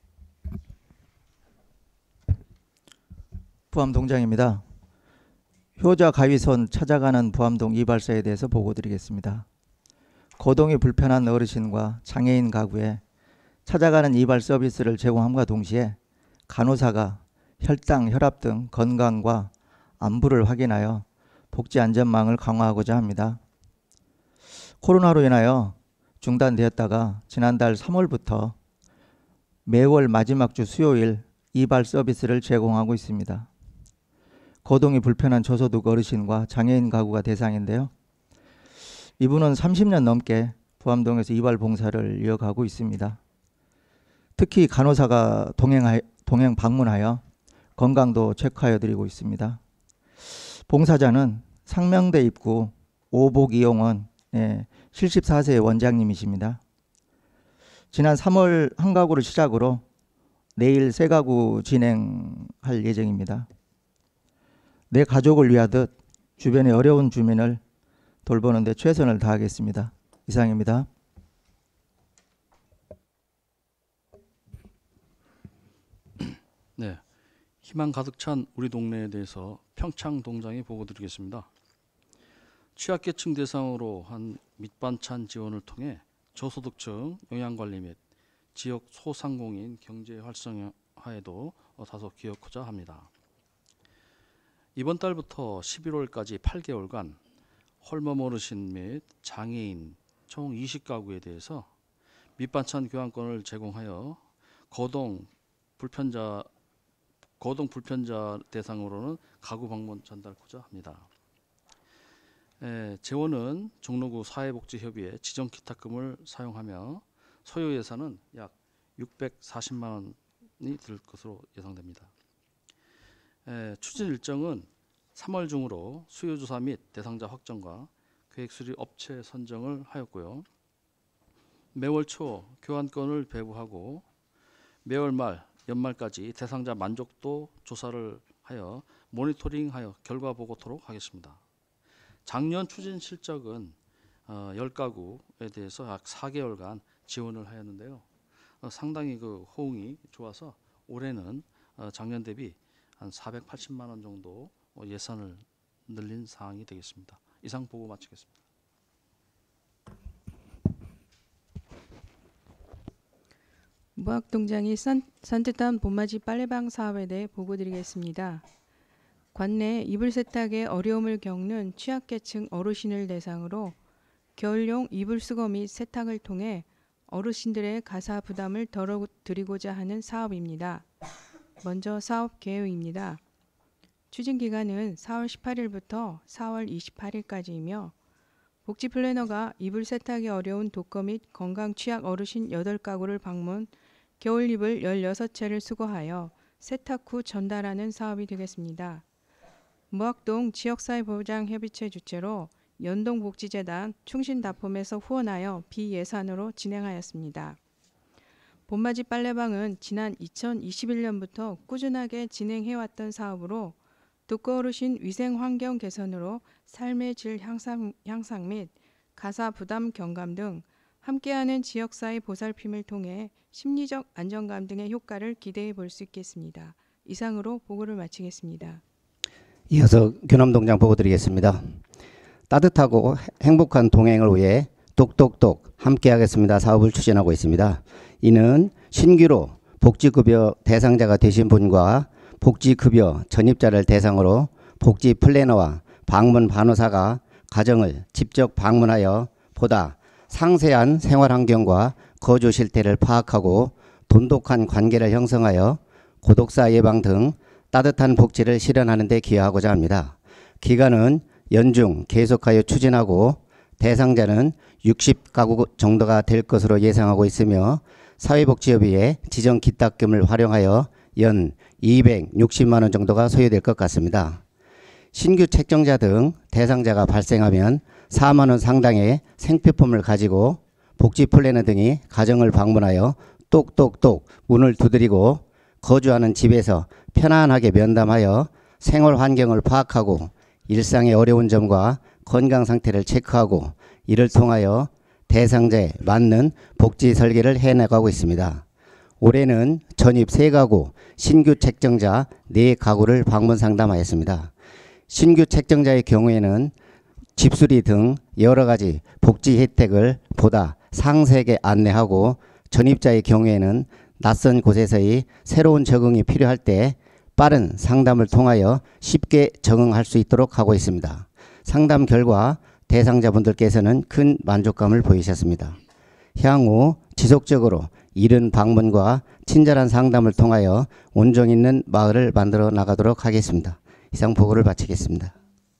부암동장입니다. 효자 가위손 찾아가는 부암동 이발소에 대해서 보고 드리겠습니다. 거동이 불편한 어르신과 장애인 가구에 찾아가는 이발 서비스를 제공함과 동시에 간호사가 혈당, 혈압 등 건강과 안부를 확인하여 복지 안전망을 강화하고자 합니다. 코로나로 인하여 중단되었다가 지난달 3월부터 매월 마지막 주 수요일 이발 서비스를 제공하고 있습니다. 거동이 불편한 저소득 어르신과 장애인 가구가 대상인데요. 이분은 30년 넘게 부암동에서 이발 봉사를 이어가고 있습니다. 특히 간호사가 동행 방문하여 건강도 체크하여 드리고 있습니다. 봉사자는 상명대 입구 오복 이용원 74세 원장님이십니다. 지난 3월 한 가구를 시작으로 내일 3가구 진행할 예정입니다. 내 가족을 위하듯 주변의 어려운 주민을 돌보는 데 최선을 다하겠습니다. 이상입니다. 네, 희망 가득 찬 우리 동네에 대해서 평창동장에 보고드리겠습니다. 취약계층 대상으로 한 밑반찬 지원을 통해 저소득층 영양관리 및 지역 소상공인 경제 활성화에도 다소 기여하고자 합니다. 이번 달부터 11월까지 8개월간 홀몸 어르신 및 장애인 총 20가구에 대해서 밑반찬 교환권을 제공하여 거동 불편자 대상으로는 가구 방문 전달하고자 합니다. 재원은 종로구 사회복지협의회 지정 기탁금을 사용하며 소요 예산은 약 640만 원이 들 것으로 예상됩니다. 추진 일정은 3월 중으로 수요조사 및 대상자 확정과 계획 수립 업체 선정을 하였고요. 매월 초 교환권을 배부하고 매월 말 연말까지 대상자 만족도 조사를 하여 모니터링하여 결과 보고토록 하겠습니다. 작년 추진 실적은 10가구에 대해서 약 4개월간 지원을 하였는데요. 상당히 그 호응이 좋아서 올해는 작년 대비 한 480만 원 정도 예산을 늘린 사항이 되겠습니다. 이상 보고 마치겠습니다. 무학동장이 산뜻한 봄맞이 빨래방 사업에 대해 보고드리겠습니다. 관내 이불 세탁에 어려움을 겪는 취약계층 어르신을 대상으로 겨울용 이불 수거 및 세탁을 통해 어르신들의 가사 부담을 덜어드리고자 하는 사업입니다. 먼저 사업 계획입니다. 추진 기간은 4월 18일부터 4월 28일까지이며 복지 플래너가 이불 세탁이 어려운 독거 및 건강 취약 어르신 8가구를 방문, 겨울 이불 16채를 수거하여 세탁 후 전달하는 사업이 되겠습니다. 무학동 지역사회보장협의체 주최로 연동복지재단 충신다폼에서 후원하여 비예산으로 진행하였습니다. 봄맞이 빨래방은 지난 2021년부터 꾸준하게 진행해왔던 사업으로 독거 어르신 위생 환경 개선으로 삶의 질 향상 및 가사 부담 경감 등 함께하는 지역사회 보살핌을 통해 심리적 안정감 등의 효과를 기대해 볼 수 있겠습니다. 이상으로 보고를 마치겠습니다. 이어서 교남동장 보고드리겠습니다. 따뜻하고 행복한 동행을 위해 똑똑똑 함께하겠습니다 사업을 추진하고 있습니다. 이는 신규로 복지급여 대상자가 되신 분과 복지급여 전입자를 대상으로 복지 플래너와 방문 간호사가 가정을 직접 방문하여 보다 상세한 생활환경과 거주 실태를 파악하고 돈독한 관계를 형성하여 고독사 예방 등 따뜻한 복지를 실현하는 데 기여하고자 합니다. 기간은 연중 계속하여 추진하고 대상자는 60가구 정도가 될 것으로 예상하고 있으며 사회복지협의회 지정 기탁금을 활용하여 연 260만 원 정도가 소요될 것 같습니다. 신규 책정자 등 대상자가 발생하면 4만 원 상당의 생필품을 가지고 복지 플래너 등이 가정을 방문하여 똑똑똑 문을 두드리고 거주하는 집에서 편안하게 면담하여 생활 환경을 파악하고 일상의 어려운 점과 건강 상태를 체크하고 이를 통하여 대상자에 맞는 복지 설계를 해나가고 있습니다. 올해는 전입 3가구, 신규 책정자 4가구를 방문 상담하였습니다. 신규 책정자의 경우에는 집수리 등 여러 가지 복지 혜택을 보다 상세하게 안내하고 전입자의 경우에는 낯선 곳에서의 새로운 적응이 필요할 때 빠른 상담을 통하여 쉽게 적응할 수 있도록 하고 있습니다. 상담 결과 대상자분들께서는 큰 만족감을 보이셨습니다. 향후 지속적으로 이른 방문과 친절한 상담을 통하여 온정 있는 마을을 만들어 나가도록 하겠습니다. 이상 보고를 마치겠습니다.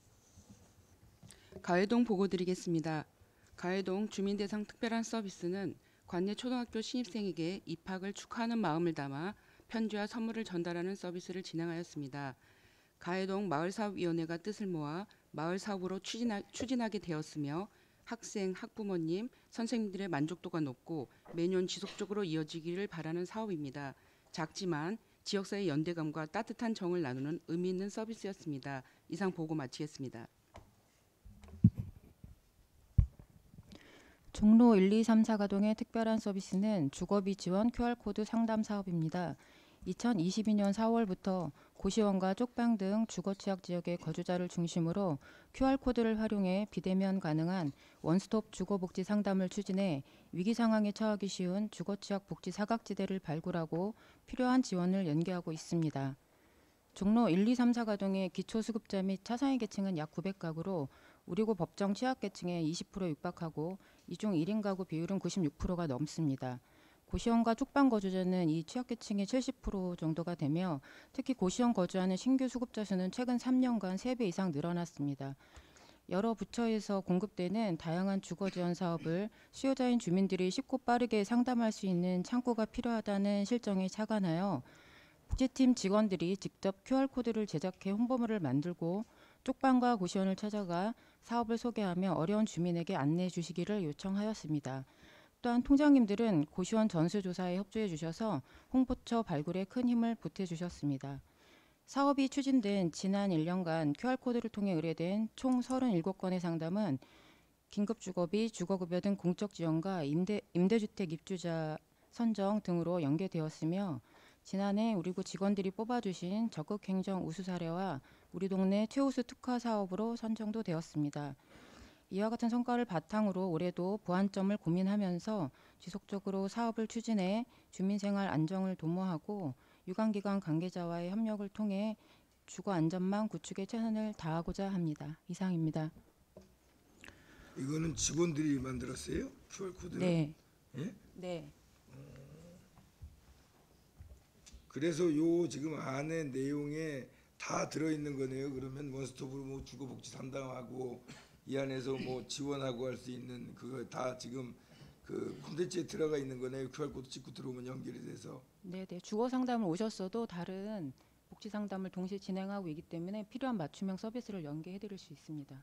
가해동 보고 드리겠습니다. 가해동 주민대상 특별한 서비스는 관내 초등학교 신입생에게 입학을 축하하는 마음을 담아 편지와 선물을 전달하는 서비스를 진행하였습니다. 가해동 마을사업위원회가 뜻을 모아 마을사업으로 추진하게 되었으며 학생, 학부모님, 선생님들의 만족도가 높고 매년 지속적으로 이어지기를 바라는 사업입니다. 작지만 지역사회 연대감과 따뜻한 정을 나누는 의미 있는 서비스였습니다. 이상 보고 마치겠습니다. 종로 1, 2, 3, 4가동의 특별한 서비스는 주거비 지원 QR코드 상담 사업입니다. 2022년 4월부터 고시원과 쪽방 등 주거 취약 지역의 거주자를 중심으로 QR코드를 활용해 비대면 가능한 원스톱 주거복지 상담을 추진해 위기 상황에 처하기 쉬운 주거 취약 복지 사각지대를 발굴하고 필요한 지원을 연계하고 있습니다. 종로 1, 2, 3, 4가동의 기초수급자 및 차상위 계층은 약 900가구로 우리고 법정 취약계층의 20% 육박하고 이중 1인 가구 비율은 96%가 넘습니다. 고시원과 쪽방 거주자는 이 취약계층의 70% 정도가 되며 특히 고시원 거주하는 신규 수급자 수는 최근 3년간 3배 이상 늘어났습니다. 여러 부처에서 공급되는 다양한 주거 지원 사업을 수요자인 주민들이 쉽고 빠르게 상담할 수 있는 창구가 필요하다는 실정에 착안하여 복지팀 직원들이 직접 QR코드를 제작해 홍보물을 만들고 쪽방과 고시원을 찾아가 사업을 소개하며 어려운 주민에게 안내해 주시기를 요청하였습니다. 또한 통장님들은 고시원 전수조사에 협조해 주셔서 홍보처 발굴에 큰 힘을 보태주셨습니다. 사업이 추진된 지난 1년간 QR코드를 통해 의뢰된 총 37건의 상담은 긴급주거비, 주거급여 등 공적 지원과 임대주택 입주자 선정 등으로 연계되었으며 지난해 우리구 직원들이 뽑아주신 적극행정 우수 사례와 우리 동네 최우수 특화 사업으로 선정도 되었습니다. 이와 같은 성과를 바탕으로 올해도 보완점을 고민하면서 지속적으로 사업을 추진해 주민생활 안정을 도모하고 유관기관 관계자와의 협력을 통해 주거 안전망 구축에 최선을 다하고자 합니다. 이상입니다. 이거는 직원들이 만들었어요? QR코드는? 네. 예? 네. 그래서 요 지금 안에 내용에 다 들어있는 거네요. 그러면 원스톱으로 뭐 주거복지 담당하고 이 안에서 뭐 지원하고 할 수 있는 그거 다 지금 그 콘텐츠에 들어가 있는 거네요. QR코드 찍고 들어오면 연결이 돼서. 네네. 주거 상담을 오셨어도 다른 복지 상담을 동시에 진행하고 있기 때문에 필요한 맞춤형 서비스를 연계해드릴 수 있습니다.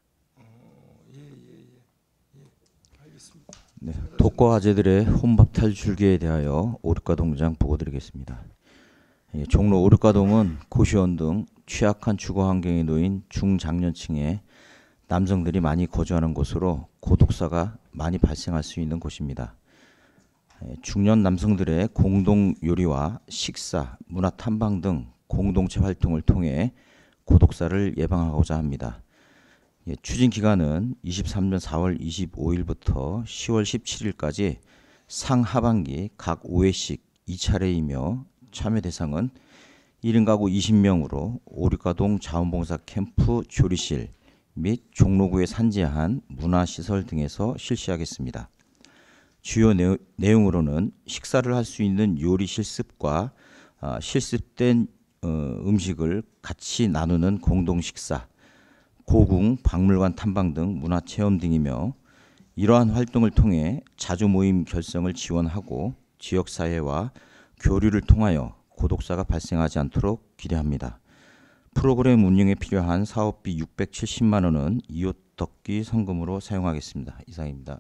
알겠습니다. 네, 독거 아재들의 혼밥 탈출기에 대하여 오륙가동장 보고드리겠습니다. 종로 오륙가동은 고시원 등 취약한 주거 환경에 놓인 중장년층의 남성들이 많이 거주하는 곳으로 고독사가 많이 발생할 수 있는 곳입니다. 중년 남성들의 공동 요리와 식사, 문화 탐방 등 공동체 활동을 통해 고독사를 예방하고자 합니다. 추진 기간은 23년 4월 25일부터 10월 17일까지 상하반기 각 5회씩 2차례이며 참여 대상은 1인 가구 20명으로 오륙가동 자원봉사 캠프 조리실 및 종로구에 산재한 문화시설 등에서 실시하겠습니다. 주요 내용으로는 식사를 할 수 있는 요리 실습과 실습된 음식을 같이 나누는 공동식사, 고궁, 박물관 탐방 등 문화체험 등이며 이러한 활동을 통해 자주 모임 결성을 지원하고 지역사회와 교류를 통하여 고독사가 발생하지 않도록 기대합니다. 프로그램 운영에 필요한 사업비 670만 원은 이웃 덮기 성금으로 사용하겠습니다. 이상입니다.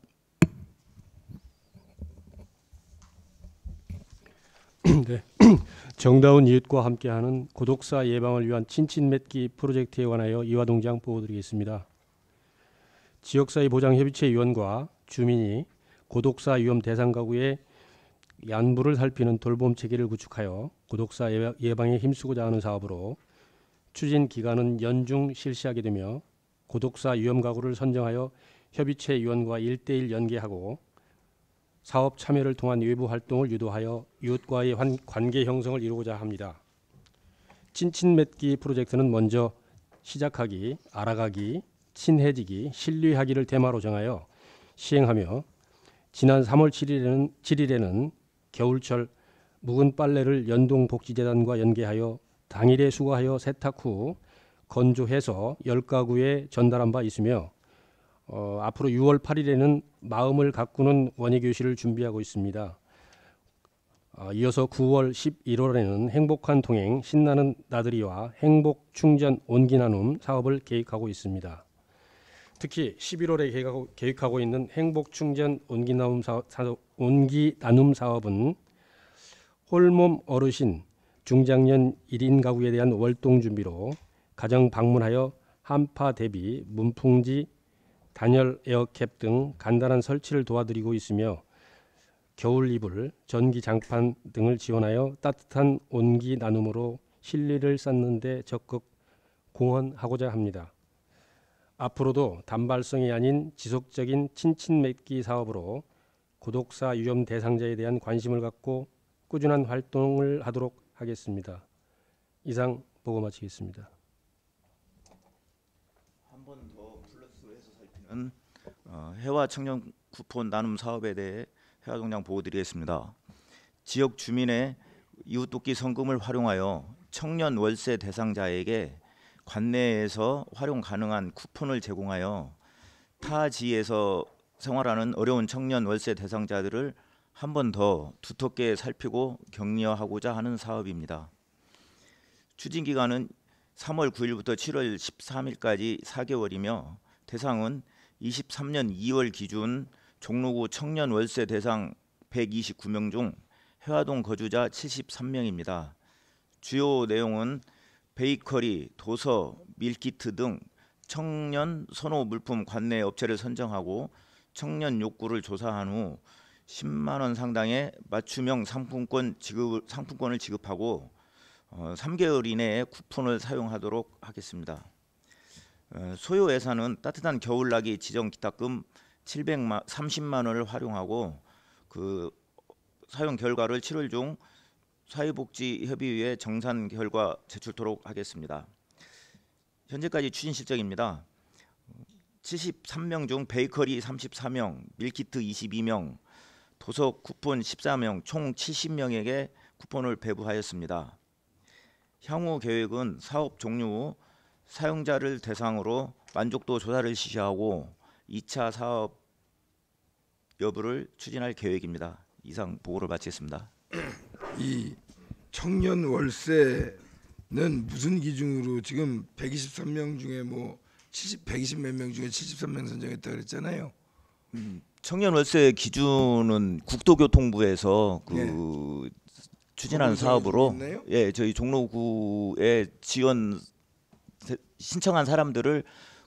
네, 정다운 이웃과 함께하는 고독사 예방을 위한 친친 맺기 프로젝트에 관하여 이화동장 보고드리겠습니다. 지역사회 보장협의체 위원과 주민이 고독사 위험 대상 가구의 안부를 살피는 돌봄 체계를 구축하여 고독사 예방에 힘쓰고자 하는 사업으로 추진 기간은 연중 실시하게 되며 고독사 위험 가구를 선정하여 협의체 위원과 1대1 연계하고 사업 참여를 통한 외부 활동을 유도하여 이웃과의 관계 형성을 이루고자 합니다. 친친 맺기 프로젝트는 먼저 시작하기, 알아가기, 친해지기, 신뢰하기를 테마로 정하여 시행하며 지난 3월 7일에는 겨울철 묵은 빨래를 연동복지재단과 연계하여 당일에 수거하여 세탁 후 건조해서 10가구에 전달한 바 있으며 앞으로 6월 8일에는 마음을 가꾸는 원예교실을 준비하고 있습니다. 이어서 9월 11월에는 행복한 동행 신나는 나들이와 행복충전 온기나눔 사업을 계획하고 있습니다. 특히 11월에 계획하고 있는 행복충전 온기 나눔 사업은 홀몸 어르신 중장년 1인 가구에 대한 월동 준비로 가정 방문하여 한파 대비 문풍지, 단열 에어캡 등 간단한 설치를 도와드리고 있으며 겨울 이불, 전기 장판 등을 지원하여 따뜻한 온기 나눔으로 실리를 쌓는 데 적극 공헌하고자 합니다. 앞으로도 단발성이 아닌 지속적인 친친 맺기 사업으로 고독사 위험 대상자에 대한 관심을 갖고 꾸준한 활동을 하도록 하겠습니다. 이상 보고 마치겠습니다. 한 번 더 플러스해서 살피는 해와 청년 쿠폰 나눔 사업에 대해 해화동장 보고드리겠습니다. 지역 주민의 이웃돕기 성금을 활용하여 청년 월세 대상자에게 관내에서 활용 가능한 쿠폰을 제공하여 타 지에서 생활하는 어려운 청년 월세 대상자들을 한 번 더 두텁게 살피고 격려하고자 하는 사업입니다. 추진 기간은 3월 9일부터 7월 13일까지 4개월이며 대상은 23년 2월 기준 종로구 청년 월세 대상 129명 중 해화동 거주자 73명입니다. 주요 내용은 베이커리, 도서, 밀키트 등 청년 선호 물품 관내 업체를 선정하고 청년 욕구를 조사한 후 10만 원 상당의 맞춤형 상품권을 지급하고 3개월 이내에 쿠폰을 사용하도록 하겠습니다. 소요 예산은 따뜻한 겨울나기 지정 기탁금 730만 원을 활용하고 그 사용 결과를 7월 중 사회복지협의회에 정산 결과 제출토록 하겠습니다. 현재까지 추진 실적입니다. 73명 중 베이커리 34명, 밀키트 22명, 도서 쿠폰 14명, 총 70명에게 쿠폰을 배부하였습니다. 향후 계획은 사업 종료 후 사용자를 대상으로 만족도 조사를 실시하고 2차 사업 여부를 추진할 계획입니다. 이상 보고를 마치겠습니다. 이 청년 월세는 무슨 기준으로 지금 123명 중에 뭐 120 몇 명 중에 73명 선정했다 그랬잖아요. 청년 월세 기준은 국토교통부에서 추진하는 사업으로 예, 저희 종로구에 지원 신청한 사람들을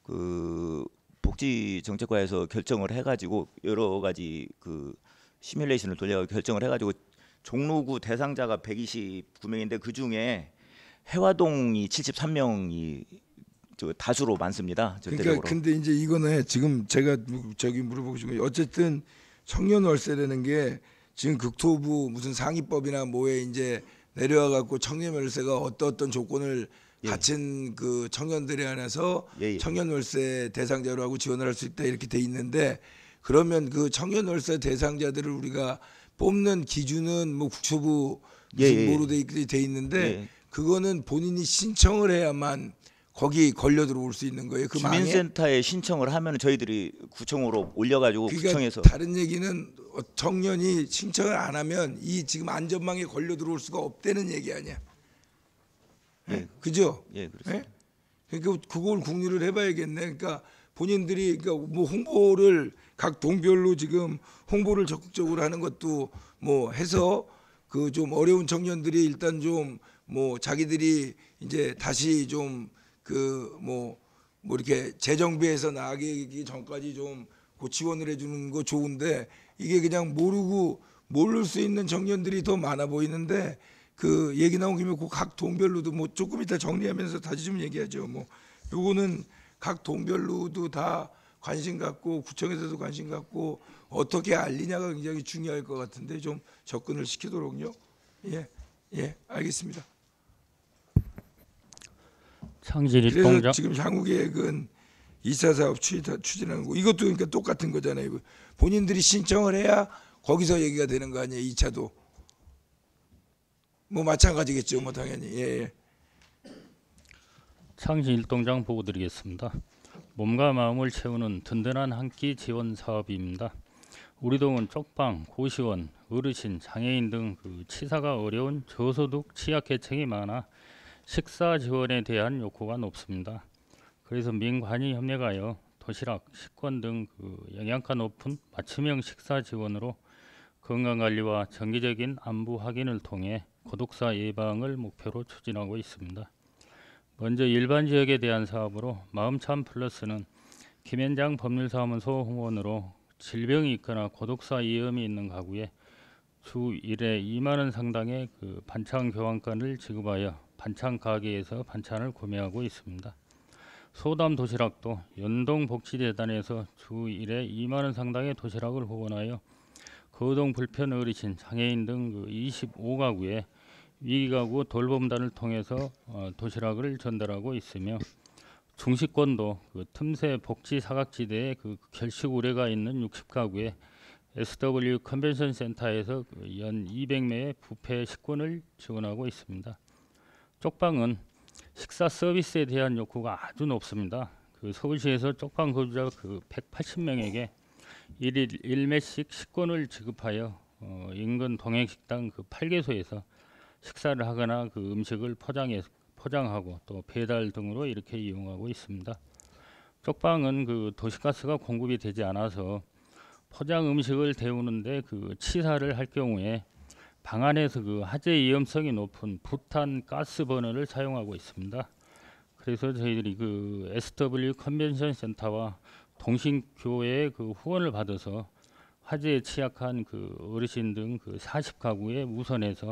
복지정책과에서 결정을 해가지고 여러 가지 시뮬레이션을 돌려 결정을 해가지고 종로구 대상자가 129명인데 그 중에 해화동이 73명이 다수로 많습니다. 그러니까 근데 이제 이거는 지금 제가 물어보고 싶은 게 어쨌든 청년 월세라는 게 지금 국토부 무슨 상위법이나 뭐에 이제 내려와 갖고 청년 월세가 어떤 조건을 갖춘 그 청년들에 한해서 청년 월세 대상자로 하고 지원을 할 수 있다 이렇게 돼 있는데 무슨 청년 월세 대상자들을 우리가 뽑는 기준은 뭐 국토부 무슨 뭐로 돼 있는데 그거는 본인이 신청을 해야만 거기 걸려 들어올 수 있는 거예요. 그 주민센터에 신청을 하면 저희들이 구청으로 올려가지고 그러니까 구청에서 다른 얘기는 청년이 신청을 안 하면 이 지금 안전망에 걸려 들어올 수가 없다는 얘기 아니야. 그죠? 예, 그렇습니다. 그러니까 그걸 궁리를 해봐야겠네. 그러니까 본인들이 뭐 홍보를 각 동별로 지금 홍보를 적극적으로 하는 것도 뭐 해서 좀 어려운 청년들이 일단 좀 뭐 자기들이 이제 다시 좀 뭐 이렇게 재정비해서 나가기 전까지 좀 지원을 해주는 거 좋은데 이게 그냥 모를 수 있는 청년들이 더 많아 보이는데 얘기 나온 김에 각 동별로도 뭐 조금 이따 정리하면서 다시 좀 얘기하죠. 뭐 요거는 각 동별로도 다 관심 갖고 구청에서도 관심 갖고 어떻게 알리냐가 굉장히 중요할 것 같은데 좀 접근을 시키도록요. 예, 알겠습니다. 그래서 지금 향후 계획은 2차 사업 추진하는 거 이것도 그러니까 똑같은 거잖아요. 본인들이 신청을 해야 거기서 얘기가 되는 거 아니에요. 2차도 뭐 마찬가지겠죠. 뭐 당연히. 창진 일동장 보고 드리겠습니다. 몸과 마음을 채우는 든든한 한 끼 지원 사업입니다. 우리 동은 쪽방, 고시원, 어르신, 장애인 등 치사가 어려운 저소득 취약계층이 많아 식사 지원에 대한 욕구가 높습니다. 그래서 민관이 협력하여 도시락, 식권 등 그 영양가 높은 맞춤형 식사 지원으로 건강관리와 정기적인 안부 확인을 통해 고독사 예방을 목표로 추진하고 있습니다. 먼저 일반 지역에 대한 사업으로 마음참 플러스는 김현장 법률사무소 후원으로 질병이 있거나 고독사 위험이 있는 가구에 주 1회 2만 원 상당의 그 반찬 교환권을 지급하여 반찬 가게에서 반찬을 구매하고 있습니다. 소담 도시락도 연동복지재단에서 주 1회 2만 원 상당의 도시락을 후원하여 거동 불편 어르신, 장애인 등 그 25가구에 위기가구 돌봄단을 통해서 도시락을 전달하고 있으며 중식권도 그 틈새 복지 사각지대에 그 결식 우려가 있는 60가구에 SW 컨벤션 센터에서 연 200매의 부패 식권을 지원하고 있습니다. 쪽방은 식사 서비스에 대한 욕구가 아주 높습니다. 그 서울시에서 쪽방 거주자 그 180명에게 1일 1매씩 식권을 지급하여 인근 동행식당 그 8개소에서 식사를 하거나 그 음식을 포장하고 또 배달 등으로 이렇게 이용하고 있습니다. 쪽방은 그 도시가스가 공급이 되지 않아서 포장 음식을 데우는데 그 치사를 할 경우에 방 안에서 그 화재 위험성이 높은 부탄 가스 버너를 사용하고 있습니다. 그래서 저희들이 그 SW 컨벤션 센터와 동신교회의 그 후원을 받아서 화재에 취약한 그 어르신 등 그 40가구에 우선해서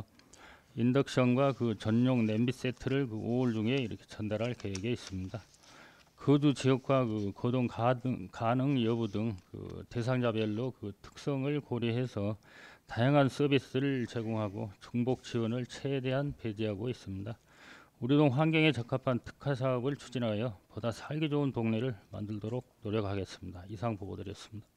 인덕션과 그 전용 냄비 세트를 그 5월 중에 이렇게 전달할 계획에 있습니다. 거주 지역과 그 거동 가능 여부 등 그 대상자별로 그 특성을 고려해서 다양한 서비스를 제공하고 중복 지원을 최대한 배제하고 있습니다. 우리 동 환경에 적합한 특화 사업을 추진하여 보다 살기 좋은 동네를 만들도록 노력하겠습니다. 이상 보고드렸습니다.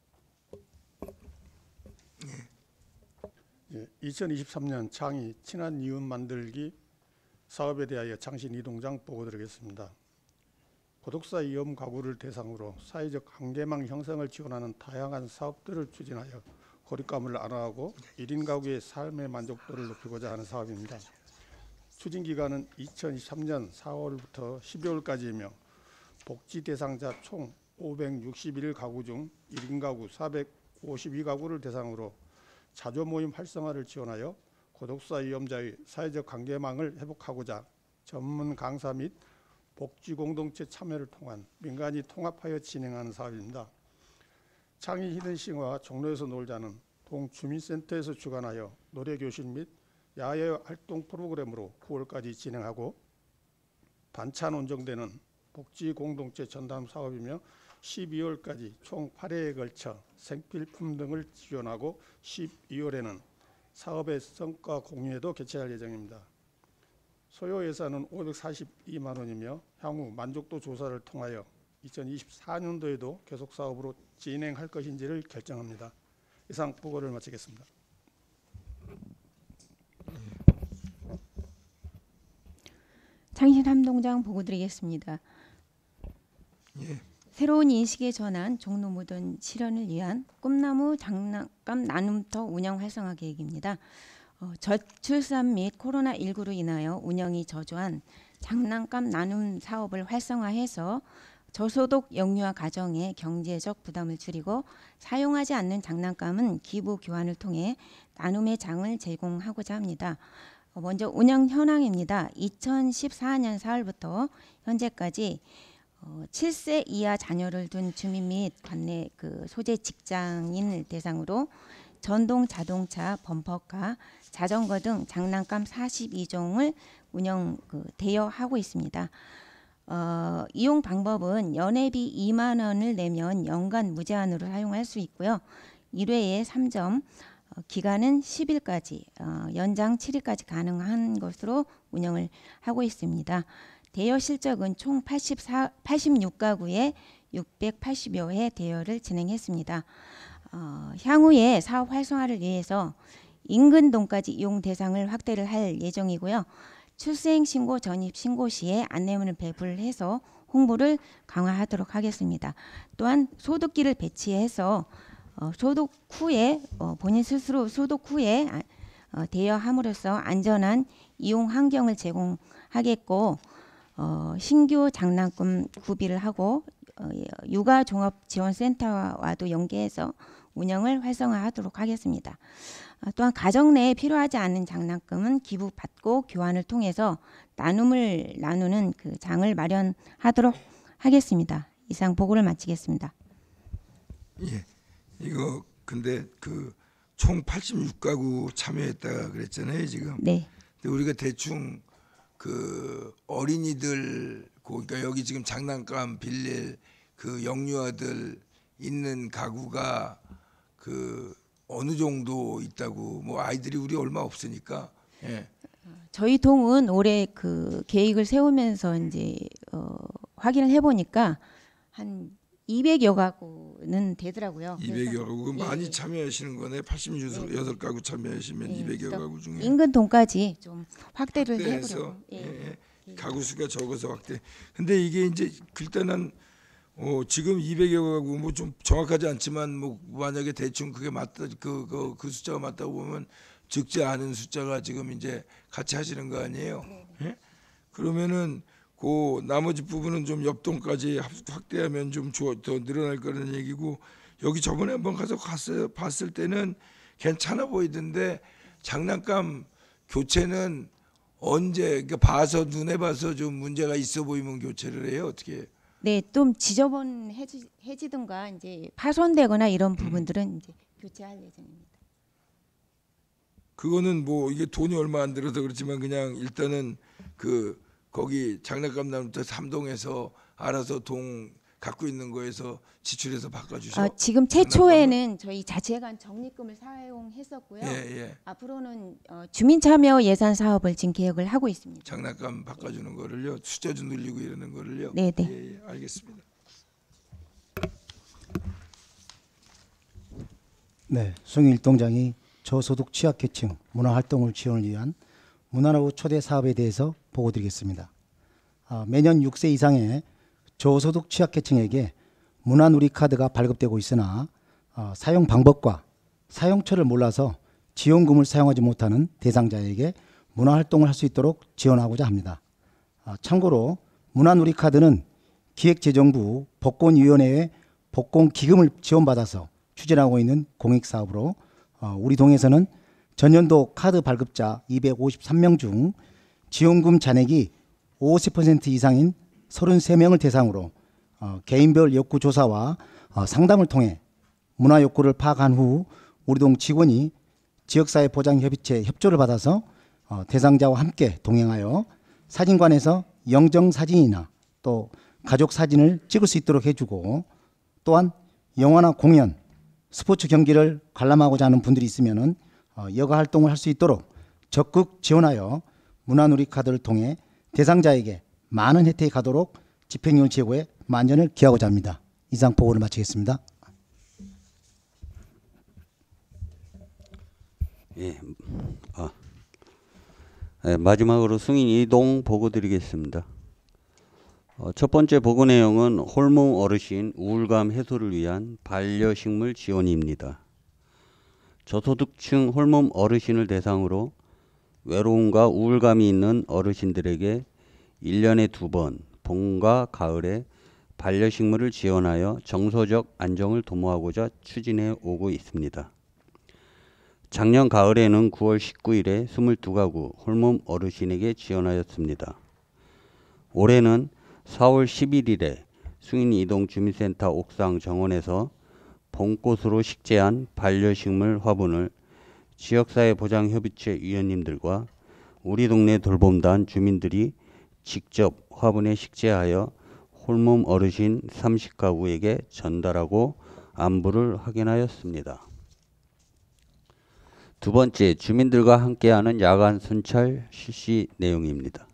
2023년 창의 친한 이웃 만들기 사업에 대하여 창신 이동장 보고드리겠습니다. 고독사 위험 가구를 대상으로 사회적 관계망 형성을 지원하는 다양한 사업들을 추진하여 고립감을 완화하고 1인 가구의 삶의 만족도를 높이고자 하는 사업입니다. 추진 기간은 2023년 4월부터 12월까지이며 복지 대상자 총 561 가구 중 1인 가구 452가구를 대상으로 자조 모임 활성화를 지원하여 고독사 위험자의 사회적 관계망을 회복하고자 전문 강사 및 복지 공동체 참여를 통한 민간이 통합하여 진행하는 사업입니다. 창의 히든싱어와 종로에서 놀자는 동주민센터에서 주관하여 노래교실 및 야외 활동 프로그램으로 9월까지 진행하고 반찬 온정되는 복지 공동체 전담 사업이며 12월까지 총 8회에 걸쳐 생필품 등을 지원하고 12월에는 사업의 성과 공유회도 개최할 예정입니다. 소요 예산은 542만 원이며 향후 만족도 조사를 통하여 2024년도에도 계속 사업으로 진행할 것인지를 결정합니다. 이상 보고를 마치겠습니다. 창신 함동장 보고드리겠습니다. 새로운 인식의 전환, 종로 모던 실현을 위한 꿈나무 장난감 나눔터 운영 활성화 계획입니다. 저출산 및 코로나19로 인하여 운영이 저조한 장난감 나눔 사업을 활성화해서 저소득 영유아 가정의 경제적 부담을 줄이고 사용하지 않는 장난감은 기부 교환을 통해 나눔의 장을 제공하고자 합니다. 먼저 운영 현황입니다. 2014년 4월부터 현재까지 7세 이하 자녀를 둔 주민 및 관내 그 소재 직장인을 대상으로 전동 자동차, 범퍼카, 자전거 등 장난감 42종을 운영 대여하고 있습니다. 이용 방법은 연회비 2만 원을 내면 연간 무제한으로 사용할 수 있고요. 1회에 3점, 기간은 10일까지, 연장 7일까지 가능한 것으로 운영을 하고 있습니다. 대여 실적은 총 86가구에 680여 회 대여를 진행했습니다. 향후에 사업 활성화를 위해서 인근 동까지 이용 대상을 확대를 할 예정이고요. 출생 신고, 전입 신고 시에 안내문을 배부해서 홍보를 강화하도록 하겠습니다. 또한 소독기를 배치해서 소독 후에 본인 스스로 소독 후에 대여함으로써 안전한 이용 환경을 제공하겠고 신규 장난감 구비를 하고 육아종합지원센터와도 연계해서 운영을 활성화하도록 하겠습니다. 또한 가정 내에 필요하지 않은 장난감은 기부받고 교환을 통해서 나눔을 나누는 그 장을 마련하도록 하겠습니다. 이상 보고를 마치겠습니다. 예, 이거 근데 그 총 86가구 참여했다 그랬잖아요 지금. 네. 근데 우리가 대충 그 어린이들 그러니까 여기 지금 장난감 빌릴 그 영유아들 있는 가구가 그 어느 정도 있다고 뭐 아이들이 우리 얼마 없으니까. 예. 저희 동은 올해 그 계획을 세우면서 이제 확인을 해보니까 한 200여 가구는 되더라고요. 200여 가구 예, 많이 참여하시는 거네. 86가구 참여하시면 예, 200여 가구 중에 인근 동까지 좀 확대를 확대해서 해보려고. 예. 가구 수가 적어서 확대. 근데 이게 이제 일단은 지금 200여 가구 뭐 좀 정확하지 않지만 뭐 만약에 대충 그게 맞다 그 숫자가 맞다고 보면 적지 않은 숫자가 지금 이제 같이 하시는 거 아니에요? 예? 그러면은 그 나머지 부분은 좀 옆동까지 확대하면 좀 더 늘어날 거라는 얘기고 여기 저번에 한번 가서 봤을 때는 괜찮아 보이던데 장난감 교체는 언제 그러니까 봐서 눈에 봐서 좀 문제가 있어 보이면 교체를 해요? 어떻게 해요? 네, 좀 지저분해지든가 이제 파손되거나 이런 부분들은 이제 교체할 예정입니다. 그거는 뭐 이게 돈이 얼마 안 들어서 그렇지만 그냥 일단은 그 거기 장난감 나무터 3동에서 알아서 동 갖고 있는 거에서 지출해서 바꿔주셔. 지금 최초에는 저희 자체간 적립금을 사용했었고요. 예. 앞으로는 주민참여 예산 사업을 지금 계획을 하고 있습니다. 장난감 바꿔주는 거를요. 숫자 좀 늘리고 이러는 거를요. 네. 예, 알겠습니다. 네, 숭일동장이 저소득 취약계층 문화활동을 지원을 위한 문화노후 초대 사업에 대해서 보고드리겠습니다. 매년 6세 이상의 저소득 취약계층에게 문화누리카드가 발급되고 있으나 사용 방법과 사용처를 몰라서 지원금을 사용하지 못하는 대상자에게 문화활동을 할 수 있도록 지원하고자 합니다. 참고로 문화누리카드는 기획재정부 복권위원회의 복권기금을 지원받아서 추진하고 있는 공익사업으로 우리 동에서는 전년도 카드 발급자 253명 중 지원금 잔액이 50% 이상인 33명을 대상으로 개인별 욕구 조사와 상담을 통해 문화 욕구를 파악한 후 우리 동 직원이 지역사회 보장협의체 협조를 받아서 대상자와 함께 동행하여 사진관에서 영정사진이나 또 가족 사진을 찍을 수 있도록 해주고 또한 영화나 공연, 스포츠 경기를 관람하고자 하는 분들이 있으면 여가 활동을 할 수 있도록 적극 지원하여 문화누리카드를 통해 대상자에게 많은 혜택이 가도록 집행위원 제고에 만전을 기하고자 합니다. 이상 보고를 마치겠습니다. 예, 마지막으로 승인 이동 보고 드리겠습니다. 첫 번째 보고 내용은 홀몸 어르신 우울감 해소를 위한 반려식물 지원입니다. 저소득층 홀몸 어르신을 대상으로 외로움과 우울감이 있는 어르신들에게 1년에 2번 봄과 가을에 반려식물을 지원하여 정서적 안정을 도모하고자 추진해 오고 있습니다. 작년 가을에는 9월 19일에 22가구 홀몸 어르신에게 지원하였습니다. 올해는 4월 11일에 숭인이동 주민센터 옥상 정원에서 봄꽃으로 식재한 반려식물 화분을 지역사회 보장협의체 위원님들과 우리 동네 돌봄단 주민들이 직접 화분에 식재하여 홀몸 어르신 30가구에게 전달하고 안부를 확인하였습니다. 두 번째, 주민들과 함께하는 야간 순찰 실시 내용입니다.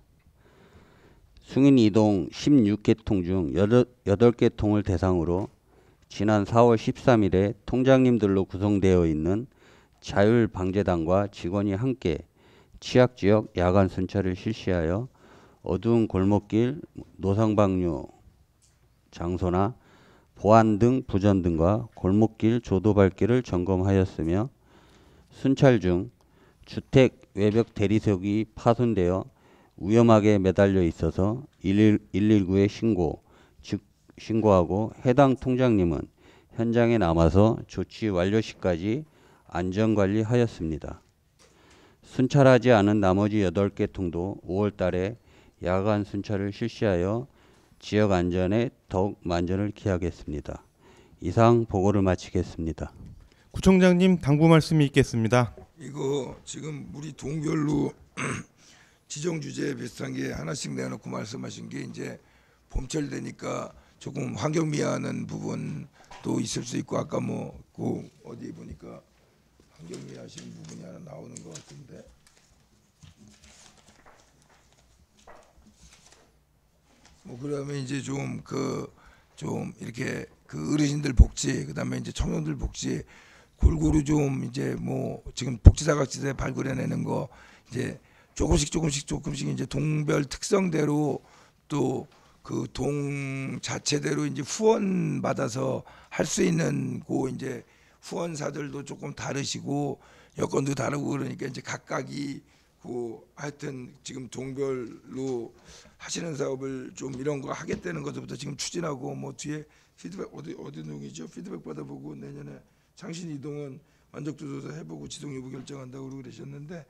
숭인이동 16개 통 중 8개 통을 대상으로 지난 4월 13일에 통장님들로 구성되어 있는 자율방재단과 직원이 함께 취약지역 야간 순찰을 실시하여 어두운 골목길, 노상방뇨 장소나 보안 등 부전 등과 골목길 조도발길을 점검하였으며 순찰 중 주택 외벽 대리석이 파손되어 위험하게 매달려 있어서 119에 신고, 즉 신고하고 해당 통장님은 현장에 남아서 조치 완료 시까지 안전관리하였습니다. 순찰하지 않은 나머지 8개 통도 5월 달에 야간 순찰을 실시하여 지역 안전에 더욱 만전을 기하겠습니다. 이상 보고를 마치겠습니다. 구청장님 당부 말씀이 있겠습니다. 이거 지금 우리 동별로 지정 주제에 비슷한 게 하나씩 내놓고 말씀하신 게 이제 봄철 되니까 조금 환경 미화하는 부분도 있을 수 있고 아까 뭐 그 어디 보니까 환경 미화하시는 부분이 하나 나오는 것 같은데 뭐 그러면 이제 좀 이렇게 그 어르신들 복지 그다음에 이제 청년들 복지 골고루 좀 이제 뭐 지금 복지사각지대 발굴해내는 거 이제 조금씩 이제 동별 특성대로 또 그 동 자체대로 이제 후원 받아서 할 수 있는 고 이제 후원사들도 조금 다르시고 여건도 다르고 그러니까 이제 각각이 그 하여튼 지금 동별로 하시는 사업을 좀 이런 거 하겠다는 것부터 지금 추진하고 뭐 뒤에 피드백 어디 농이죠 피드백 받아보고 내년에 창신 이동은 만족도 조사 해보고 지동 여부 결정한다고 그러셨는데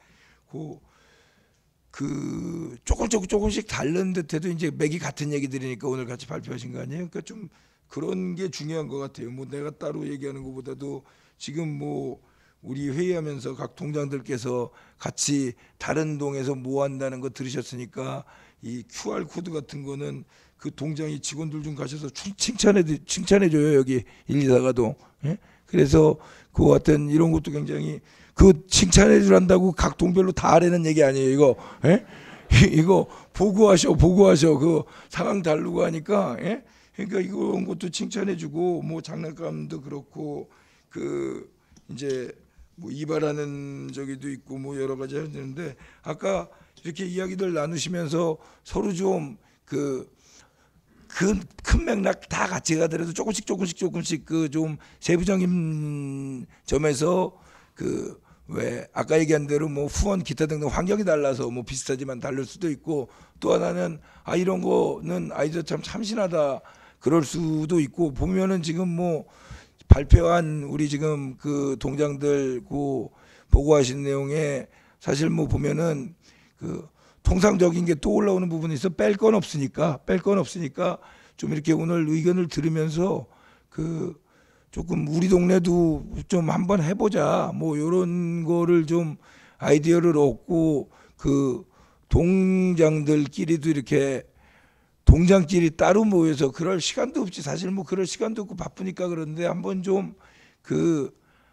그 조금씩 다른 듯해도 이제 맥이 같은 얘기들이니까 오늘 같이 발표하신 거 아니에요? 그러니까 좀 그런 게 중요한 것 같아요. 뭐 내가 따로 얘기하는 것보다도 지금 뭐 우리 회의하면서 각 동장들께서 같이 다른 동에서 뭐 한다는 거 들으셨으니까 이 QR 코드 같은 거는 그 동장이 직원들 좀 가셔서 칭찬해줘요. 여기 1, 2, 4가도. 예? 그래서 그 같은 이런 것도 굉장히 그 칭찬해 주란다고 각 동별로 다 하라는 얘기 아니에요. 이거 예? 이거 보고하셔 그 상황 다르고 하니까 예? 그러니까 이런 것도 칭찬해 주고 뭐 장난감도 그렇고 그 이제 뭐 이발하는 저기도 있고 뭐 여러 가지 하는데 아까 이렇게 이야기들 나누시면서 서로 좀 그 큰 맥락 다 같이 가더라도 조금씩 그 좀 세부적인 점에서 그 왜 아까 얘기한 대로 뭐 후원 기타 등등 환경이 달라서 뭐 비슷하지만 다를 수도 있고 또 하나는 아 이런 거는 아이들 참 참신하다 그럴 수도 있고 보면은 지금 뭐 발표한 우리 지금 그 동장들 그 보고하신 내용에 사실 뭐 보면은 그 통상적인 게 또 올라오는 부분이 있어 뺄 건 없으니까 좀 이렇게 오늘 의견을 들으면서 그 조금 우리 동네도 좀 한번 해보자 뭐 이런 거를 좀 아이디어를 얻고 그 동장들끼리도 이렇게 동장끼리 따로 모여서 그럴 시간도 없지 사실 뭐 그럴 시간도 없고 바쁘니까 그런데 한번 좀 그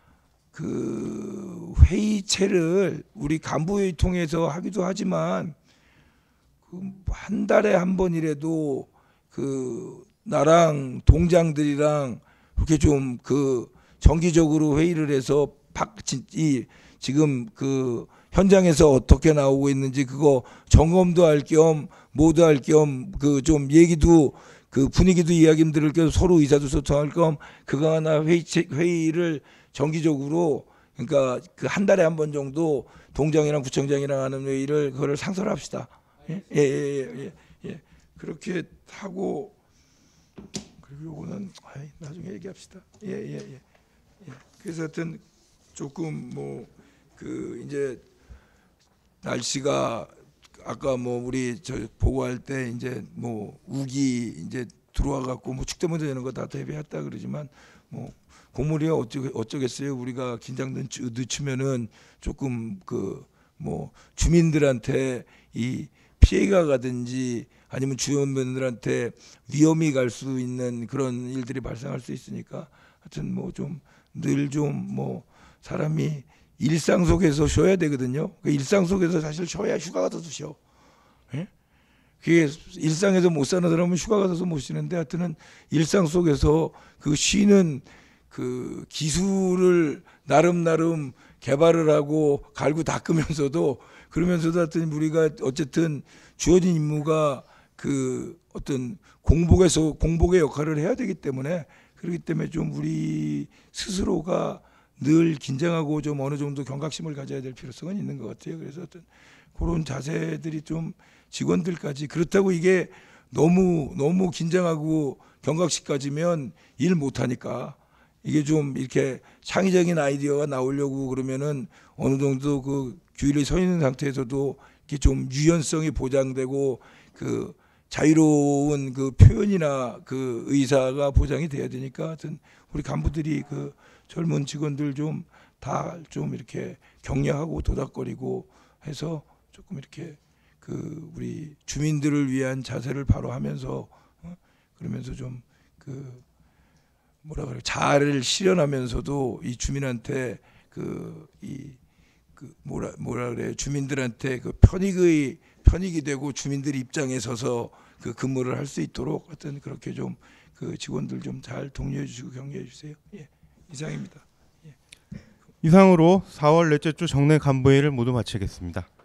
회의체를 우리 간부회의 통해서 하기도 하지만 한 달에 한 번이라도 그 나랑 동장들이랑 그렇게 좀 그 정기적으로 회의를 해서 지금 그 현장에서 어떻게 나오고 있는지 그거 점검도 할 겸 뭐도 할 겸 그 좀 얘기도 그 분위기도 이야기 들을 겸 서로 의사도 소통할 겸 그거 하나 회의를 정기적으로 그러니까 그 한 달에 한 번 정도 동장이랑 구청장이랑 하는 회의를 그거를 상설합시다. 예. 그렇게 하고 그리고 요거는 나중에 얘기합시다. 예. 그래서 하여튼 조금 뭐 그 이제 날씨가 아까 뭐 우리 저 보고할 때 이제 뭐 우기 이제 들어와 갖고 뭐 축대 문제 되는 거 다 대비했다 그러지만 뭐 고물이 어쩌겠어요. 우리가 긴장 늦추면은 조금 그 뭐 주민들한테 이 피해가 가든지 아니면 주민들한테 위험이 갈 수 있는 그런 일들이 발생할 수 있으니까 하여튼 뭐 좀 늘 좀 뭐 사람이 일상 속에서 쉬어야 되거든요. 그 일상 속에서 사실 쉬어야 휴가 가서 쉬어. 예? 그게 일상에서 못 사는 사람은 휴가 가서 못 쉬는데 하여튼은 일상 속에서 그 쉬는 그 기술을 나름 개발을 하고 갈고 닦으면서도 그러면서도 하여튼 우리가 어쨌든 주어진 임무가 그 어떤 공복의 역할을 해야 되기 때문에 그렇기 때문에 좀 우리 스스로가 늘 긴장하고 좀 어느 정도 경각심을 가져야 될 필요성은 있는 것 같아요. 그래서 어떤 그런 자세들이 좀 직원들까지 그렇다고 이게 너무 긴장하고 경각시까지면 일 못하니까 이게 좀 이렇게 창의적인 아이디어가 나오려고 그러면은 어느 정도 그 규율이 서 있는 상태에서도 이렇게 좀 유연성이 보장되고 그 자유로운 그 표현이나 그 의사가 보장이 돼야 되니까 하여튼 우리 간부들이 그 젊은 직원들 좀 다 좀 이렇게 격려하고 도닥거리고 해서 조금 이렇게 그 우리 주민들을 위한 자세를 바로 하면서 그러면서 좀 그 뭐라 그래 잘 실현하면서도 이 주민한테 그 뭐라 그래 주민들한테 그 편익이 되고 주민들 입장에 서서 그 근무를 할 수 있도록 하여튼 그렇게 좀 그 직원들 좀 잘 독려해 주시고 격려해 주세요. 예, 이상입니다. 이상으로 4월 넷째 주 정례 간부회의를 모두 마치겠습니다.